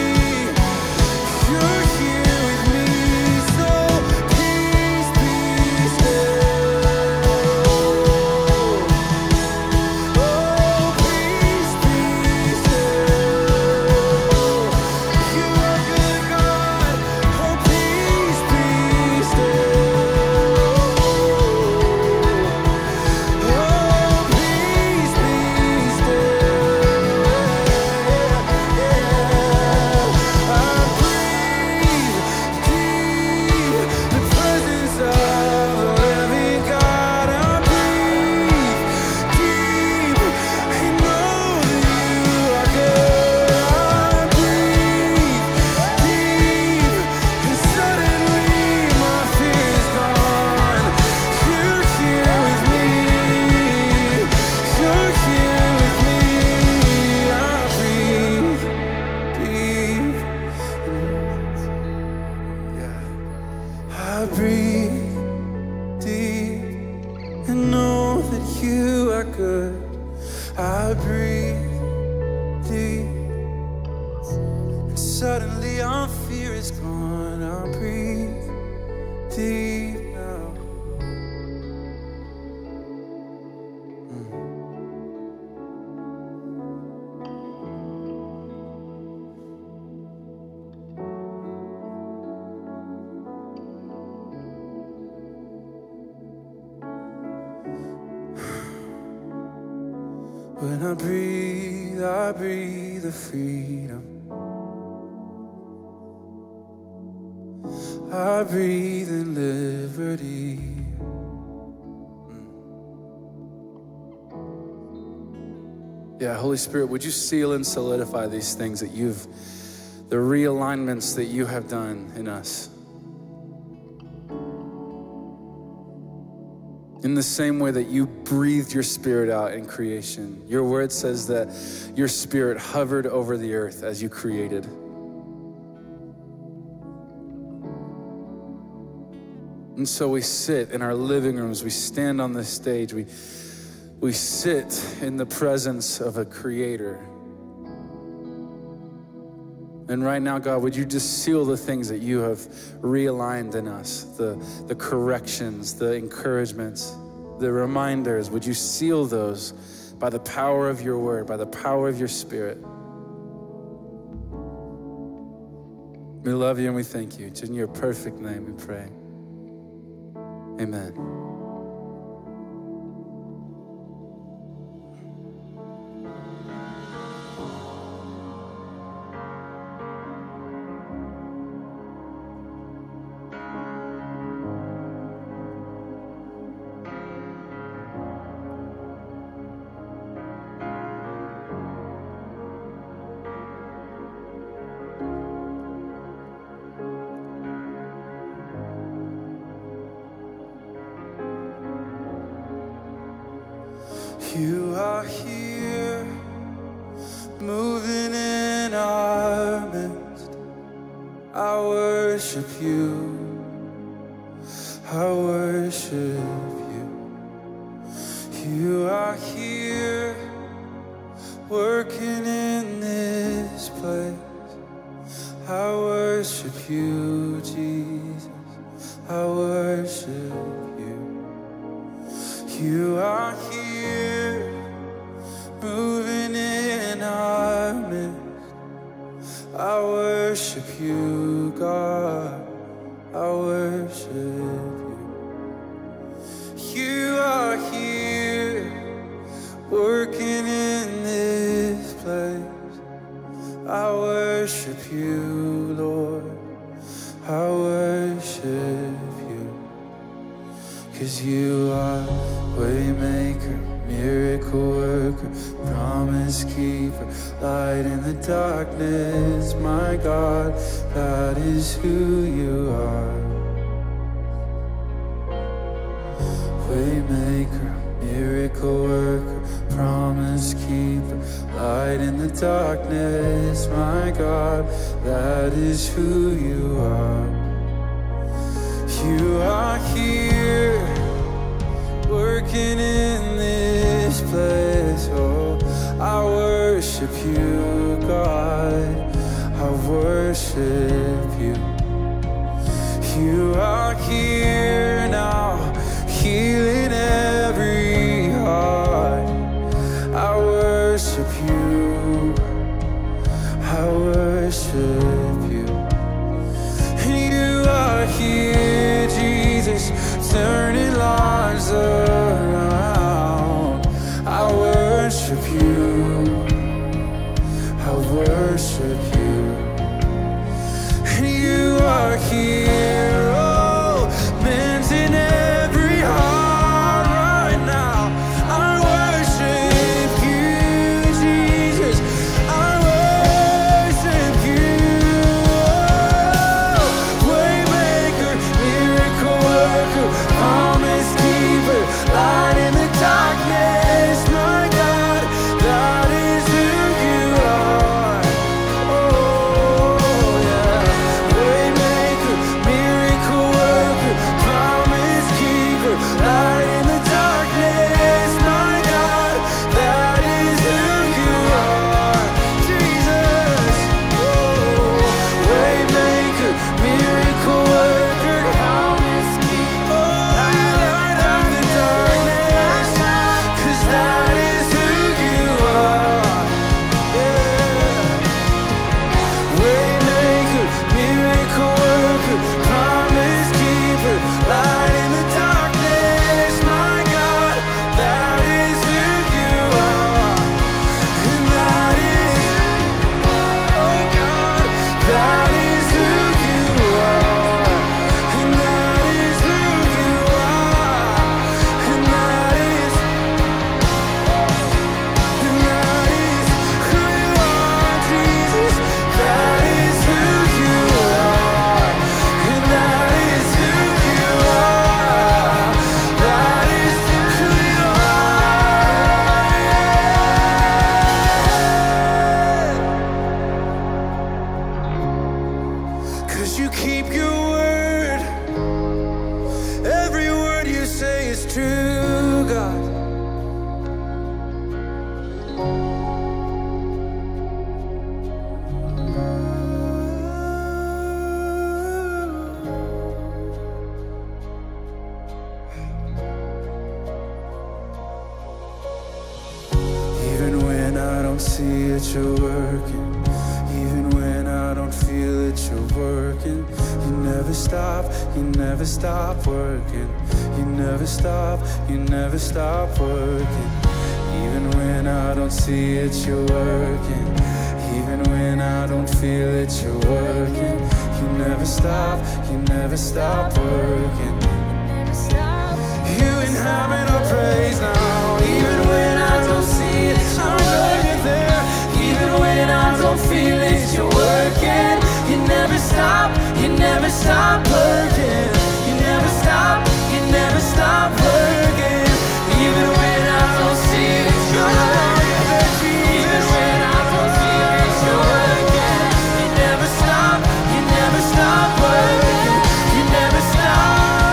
You're here with me. So peace be still. Oh, peace be still. You are good, God. Oh, peace be still. Oh, peace be still. I breathe deep the presence of the living God. I breathe deep and know that you are good. I breathe deep and suddenly my fear is gone. You're here with me. You're here with me. I breathe deep. Yeah. I breathe deep and know that you are good. I breathe deep and suddenly our fear is gone. I breathe deep now. When I breathe the freedom. I breathe in liberty. Yeah, Holy Spirit, would you seal and solidify these things that the realignments that you have done in us? In the same way that you breathed your spirit out in creation. Your word says that your spirit hovered over the earth as you created. And so we sit in our living rooms, we stand on this stage, we sit in the presence of a creator. And right now, God, would you just seal the things that you have realigned in us, the corrections, the encouragements, the reminders. Would you seal those by the power of your word, by the power of your Spirit? We love you and we thank you. It's in your perfect name we pray. Amen. You are here, moving in our midst. I worship you. I worship you. You are here, working in this place. I worship you, Jesus. I worship you. You are here, moving in our midst. I worship you, God. I worship you. You are here, working in this place. I worship you, Lord. I worship you. 'Cause you are Waymaker, miracle worker, promise keeper, light in the darkness. My God, that is who you are. Waymaker, miracle worker, promise keeper, light in the darkness. My God, that is who you are. You are here, working in this place. Oh, I worship you, God. I worship you. You are here now, healing every heart. I worship you. I worship you. You are here, Jesus, turning lives around. I worship you. I worship you. You are here, oh, mending every heart right now. I worship you, Jesus. I worship you. Waymaker, miracle worker, promise keeper, light in the darkness. My God, that is who you are. Oh yeah, Waymaker, miracle don't see it, you're working. Even when I don't feel it, you're working. You never stop working. You never stop working. Even when I don't see it, you're working. Even when I don't feel it, you're working. You never stop working. You inhabit our praise now. Even when I don't see it, I know you're there. Even when I don't feel it, you're working. You never stop working. You never stop working. Even when I don't see it, you're working. Even when I don't feel it, you're working. You never stop working. You never stop.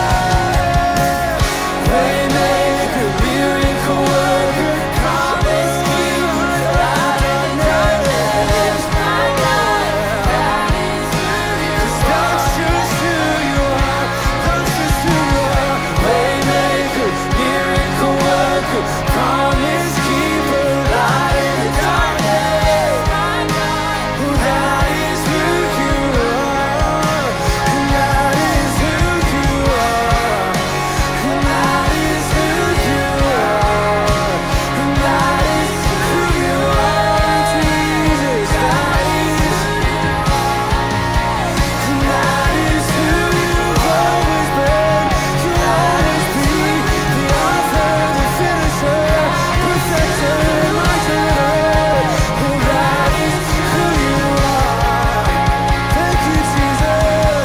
Waymaker, miracle worker, promise keeper, light in the darkness, my God, that is who you are. 'Cause that's just who you are. That's just who you are. Waymaker, miracle worker, promise keeper, light in the darkness, my God, that is who you are. And that is who you are. And that is who you are. And that is who you are, Jesus. That is who you are. And that is who you've always been. You'll always be the author, the finisher, perfecter, my God. And that is who you are. Thank you, Jesus.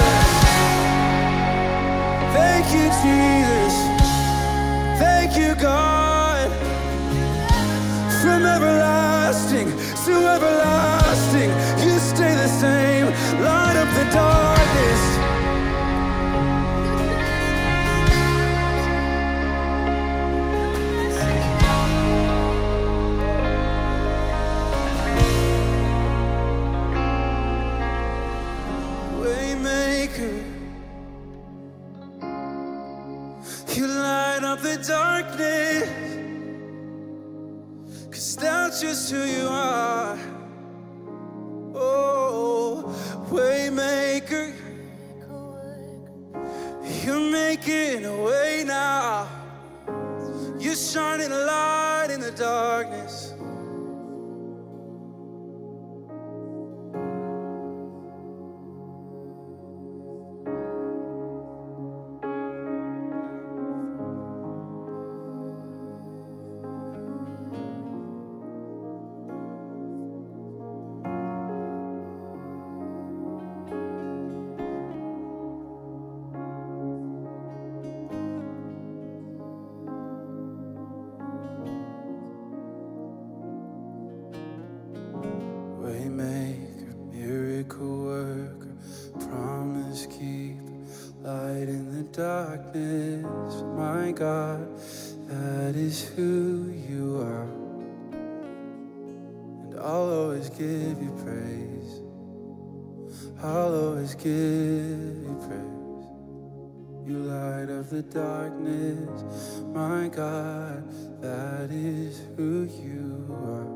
Thank you, Jesus. Thank you, God. From everlasting to everlasting, you stay the same. Light up the darkness. Waymaker, you light up the darkness. 'Cause that's just who you are. Oh, Waymaker, you're making a way now. You're shining a light in the darkness. Waymaker, miracle worker, promise keeper, light in the darkness, my God, that is who you are. And I'll always give you praise. I'll always give you praise. You light up the darkness, my God, that is who you are.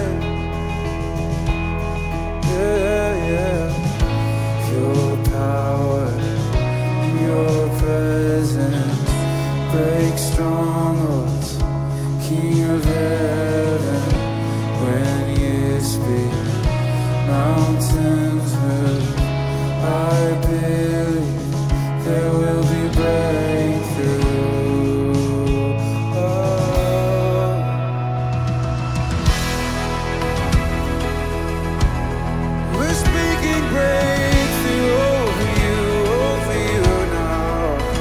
Your power breakthrough over you now.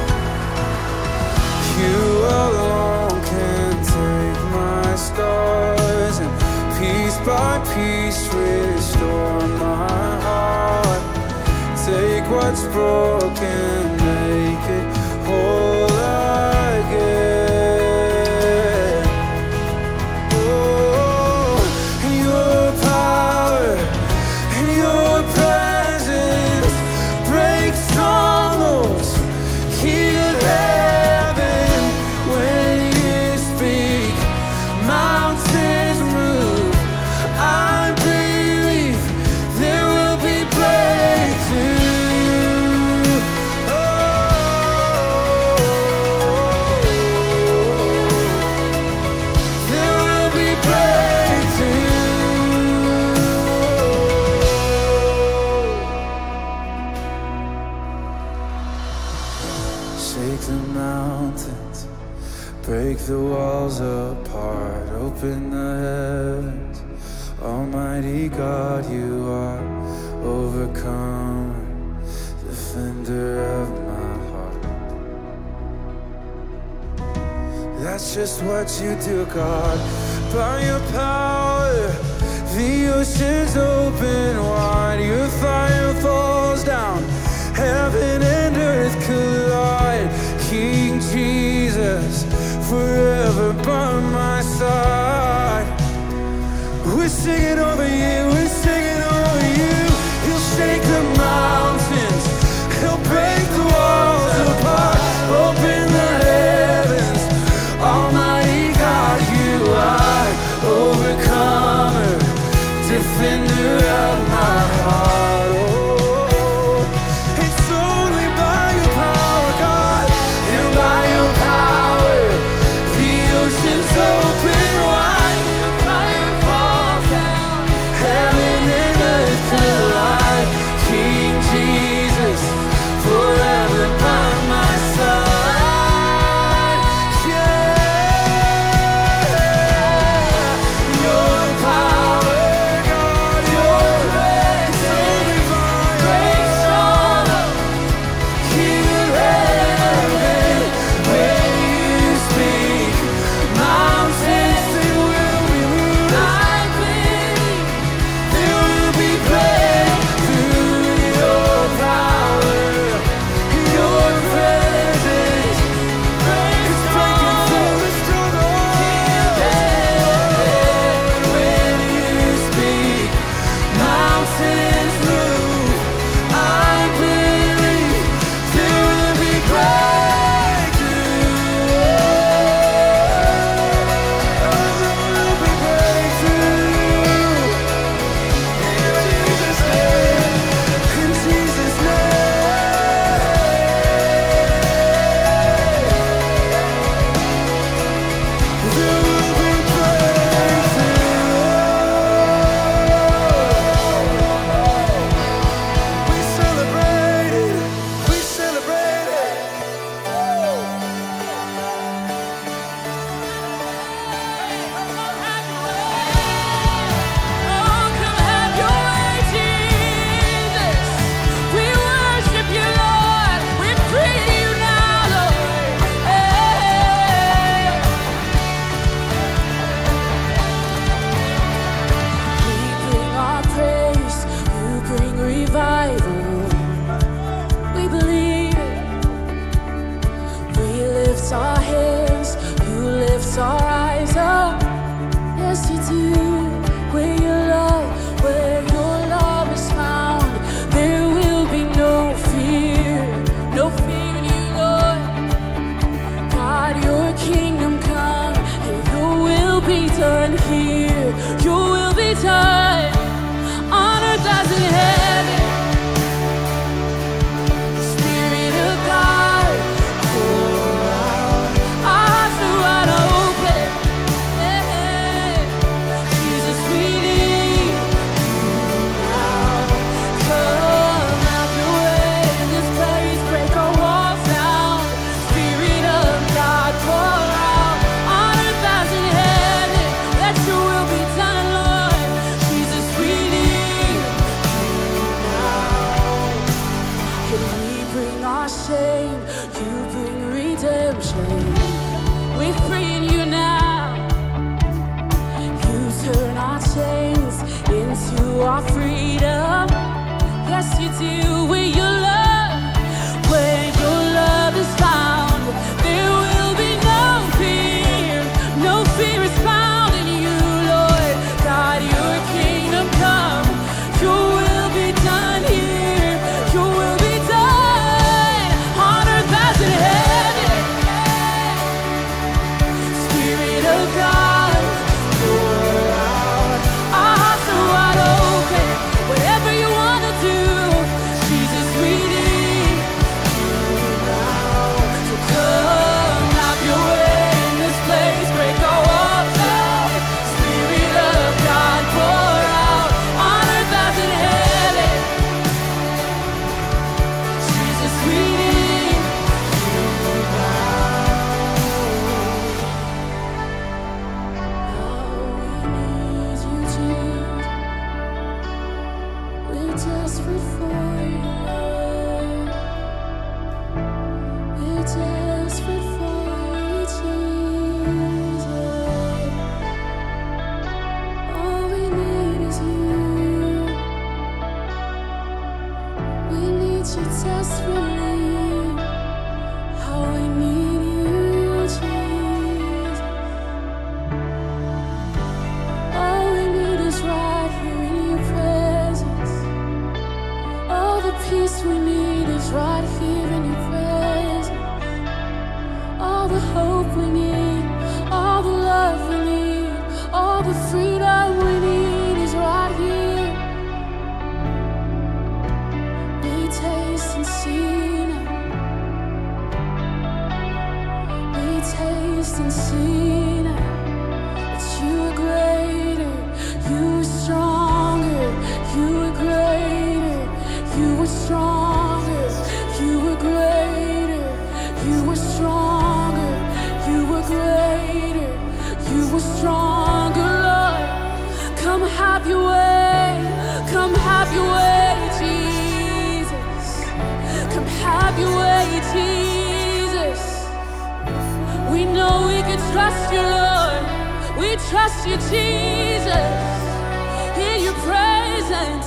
You alone can take my scars and piece by piece restore my heart. Take what's broken, make it whole again. Oh, your power and your presence break strongholds, heal heaven. When you speak, mountains move. I believe there will be breakthrough. There will be breakthrough. Shake the mountains, break the walls apart, open the heavens. Almighty God, you are overcomer, defender of my heart. That's just what you do, God. By your power, the oceans open wide. Your fire falls down, heaven and earth collide. King Jesus, forever by my side. We're singing over you, we're singing over you. He'll shake the mountains, he'll break the walls apart, open the heavens. Almighty God, you are overcomer, defender of my heart. Oh, it's only by your power, God, and by your power, the oceans open wide. Your fire falls down, heaven and earth collide. King Jesus, forever by my side. Yeah, your power, God, your grace so divine. Break strongholds, heal heaven. When you speak, mountains they will be moved. I believe there will be breakthrough. Your power, your presence, it's breaking through the stronghold. When you speak, mountains move. I believe there will be breakthrough. There will be breakthrough. In Jesus' name, in Jesus' name, there will be breakthrough. We celebrate it, we celebrate it. Oh, come have your way, Jesus. We worship you, Lord. We praise you now, Lord. Hey. We bring our praise, you bring revival. We believe it. We lift our hands, you lift our eyes up. Yes, you do. Where your love is found, there will be no fear in you, Lord. God, your kingdom come, and your will be done here. Your will be done on earth as in heaven. Spirit of God, pour out. Our hearts are wide open. Yeah. Jesus, we need you now. Come have your way in this place. Break our walls down. Spirit of God, pour out on earth as in heaven. Let your will be done, Lord. desperate for you, Lord. We're desperate for you, Jesus. All we need is you. We need you desperately. How we need you, Jesus. All we need is right here in your presence. All the peace we need is right here in your presence. All the hope we need, all the love we need, all the freedom we need is right here. We taste and see now. We taste and see now that you are greater, you are stronger, you are greater, you are stronger, you are greater, you are stronger, you are greater, you are stronger, Lord. Come have your way, come have your way, Jesus. Come have your way, Jesus. We know we can trust you, Lord. We trust you, Jesus. In your presence,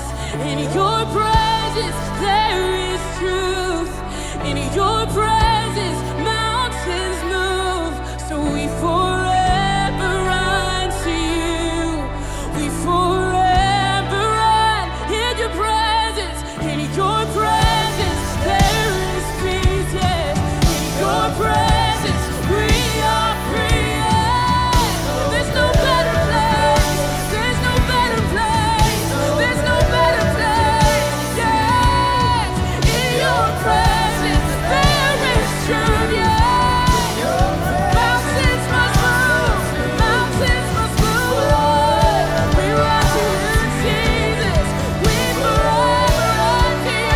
there is truth. In your presence, mountains move. So we forever run to you. We forever run in your presence. In your presence, there is peace. Yes. In your presence, we are free. Yes. There's no better place. There's no better place. There's no better place. Yes. In your presence, there is truth. Yes. Mountains must move. Mountains must move, Lord. We run to you, Jesus. We forever run to you,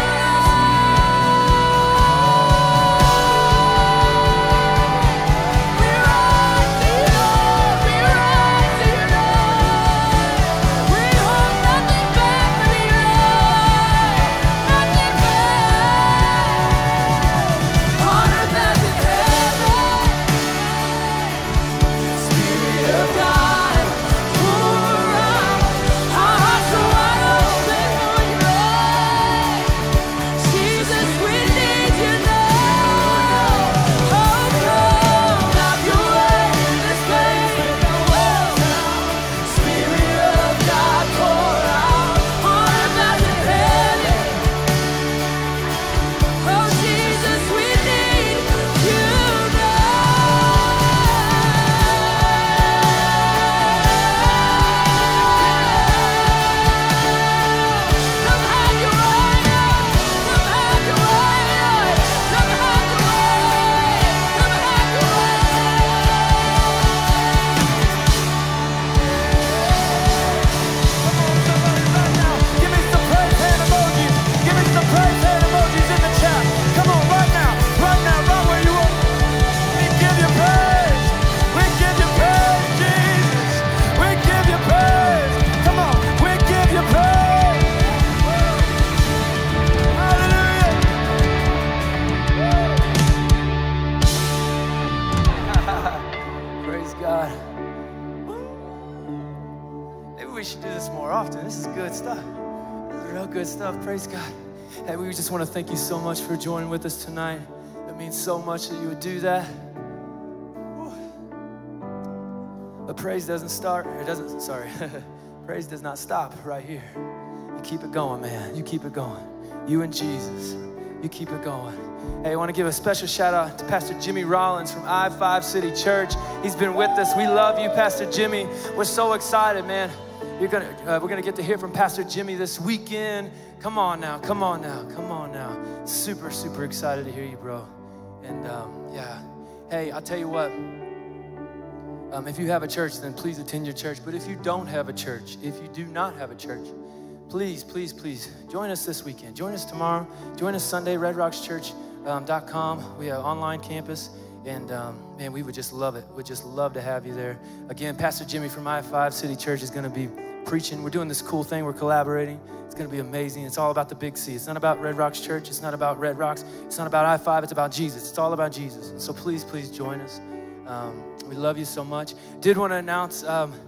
Lord. We run to you, Lord. We run to you, Lord. We hold nothing back from you, Lord. Nothing back. On earth as in heaven. Spirit of God, pour out. Our hearts are wide open for you, Lord. Jesus, we need you now. Oh, come, have your way in this place. Spirit of God, pour out. On earth as in heaven. Oh, Jesus, we need you Come have your way now. Come have your way, Lord. Come have your way. Come have your Give me some praise hand emojis. Give me some praise hand emojis in the chat. Come on, right now, right where you are. We give you praise. We give you praise, Jesus. We give you praise. Come on, we give you praise. Hallelujah. Praise God. Maybe we should do this more often. This is good stuff. This is real good stuff. Praise God. Hey, we just want to thank you so much for joining with us tonight. It means so much that you would do that. Whew. But praise doesn't start, praise does not stop right here. You keep it going, man. You keep it going. You and Jesus, you keep it going. Hey, I want to give a special shout out to Pastor Jimmy Rollins from I-5 City Church. He's been with us. We love you, Pastor Jimmy. We're so excited, man. We're gonna get to hear from Pastor Jimmy this weekend. Come on now, come on now, come on now. Super, super excited to hear you, bro. And yeah, hey, I'll tell you what. If you have a church, then please attend your church. But if you don't have a church, if you do not have a church, please, please, please join us this weekend. Join us tomorrow. Join us Sunday, redrockschurch.com. We have online campus. And man, we would just love it. We'd just love to have you there. Again, Pastor Jimmy from I-5 City Church is going to be preaching. We're doing this cool thing. We're collaborating. It's going to be amazing. It's all about the Big C. It's not about Red Rocks Church. It's not about Red Rocks. It's not about I-5. It's about Jesus. It's all about Jesus. And so please, please join us. We love you so much. I did want to announce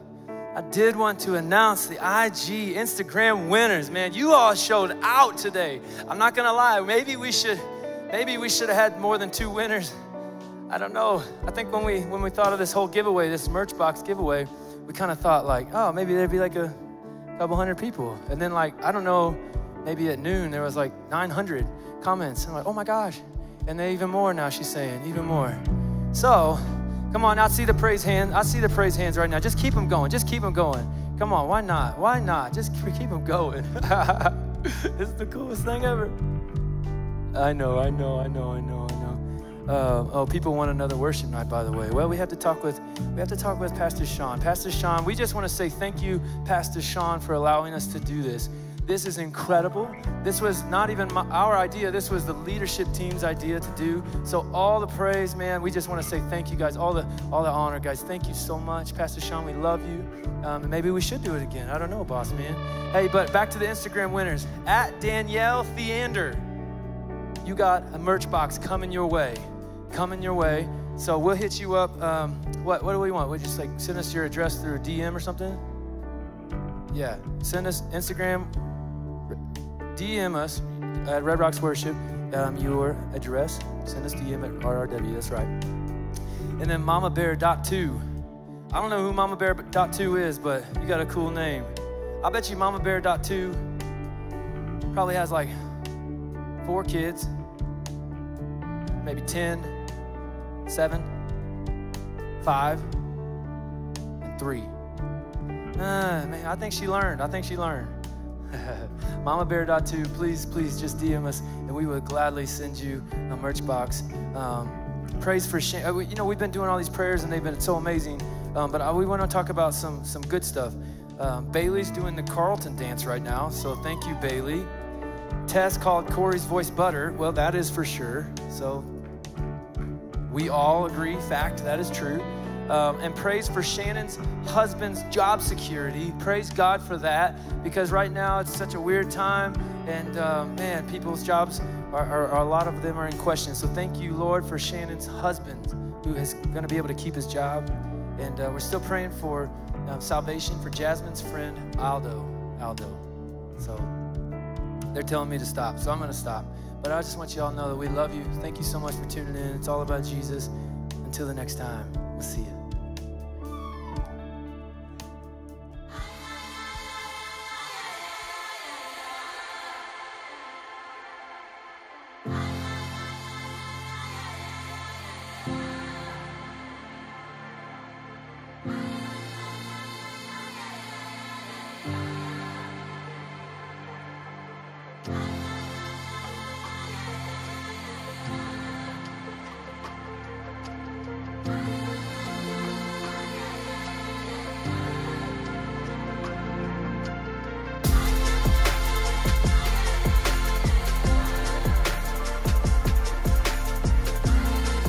the IG Instagram winners. Man, you all showed out today. I'm not going to lie. Maybe we should have had more than 2 winners. I don't know. I think when we thought of this whole giveaway, this merch box giveaway, we kind of thought like, oh, maybe there'd be like a couple hundred people. And then like, I don't know, maybe at noon there was like 900 comments. I'm like, oh my gosh. And then even more now, she's saying, even more. So, come on, I see the praise hands. I see the praise hands right now. Just keep them going. Just keep them going. Come on, why not? Why not? Just keep them going. It's the coolest thing ever. I know. Oh, people want another worship night, by the way. Well, we have to talk with Pastor Sean. Pastor Sean, we just want to say thank you, Pastor Sean, for allowing us to do this. This is incredible. This was not even our idea. This was the leadership team's idea to do. So all the praise, man. We just want to say thank you, guys. All the honor, guys. Thank you so much, Pastor Sean. We love you. And maybe we should do it again. I don't know, boss man. Hey, but back to the Instagram winners. At Danielle Theander, you got a merch box coming your way. So we'll hit you up. What do we want? We'll just like send us your address through a DM or something. Yeah, send us Instagram, DM us at Red Rocks Worship, your address. Send us DM at RRW, that's right. And then Mama Bear.2. I don't know who Mama Bear.2 is, but you got a cool name. I bet you Mama Bear.2 probably has like 4 kids, maybe 10, 7, 5, and 3. Man, I think she learned. Mama Bear.2, please just DM us, and we would gladly send you a merch box. Praise for Shane. You know, we've been doing all these prayers, and they've been so amazing. But we want to talk about some good stuff. Bailey's doing the Carlton dance right now, so thank you, Bailey. Tess called Corey's voice butter. Well, that is for sure. So we all agree, fact, that is true. And praise for Shannon's husband's job security. Praise God for that, because right now it's such a weird time, and man, people's jobs are a lot of them are in question. So thank you, Lord, for Shannon's husband, who is going to be able to keep his job. And we're still praying for salvation for Jasmine's friend, Aldo. So they're telling me to stop, so I'm going to stop. But I just want you all to know that we love you. Thank you so much for tuning in. It's all about Jesus. Until the next time, we'll see you.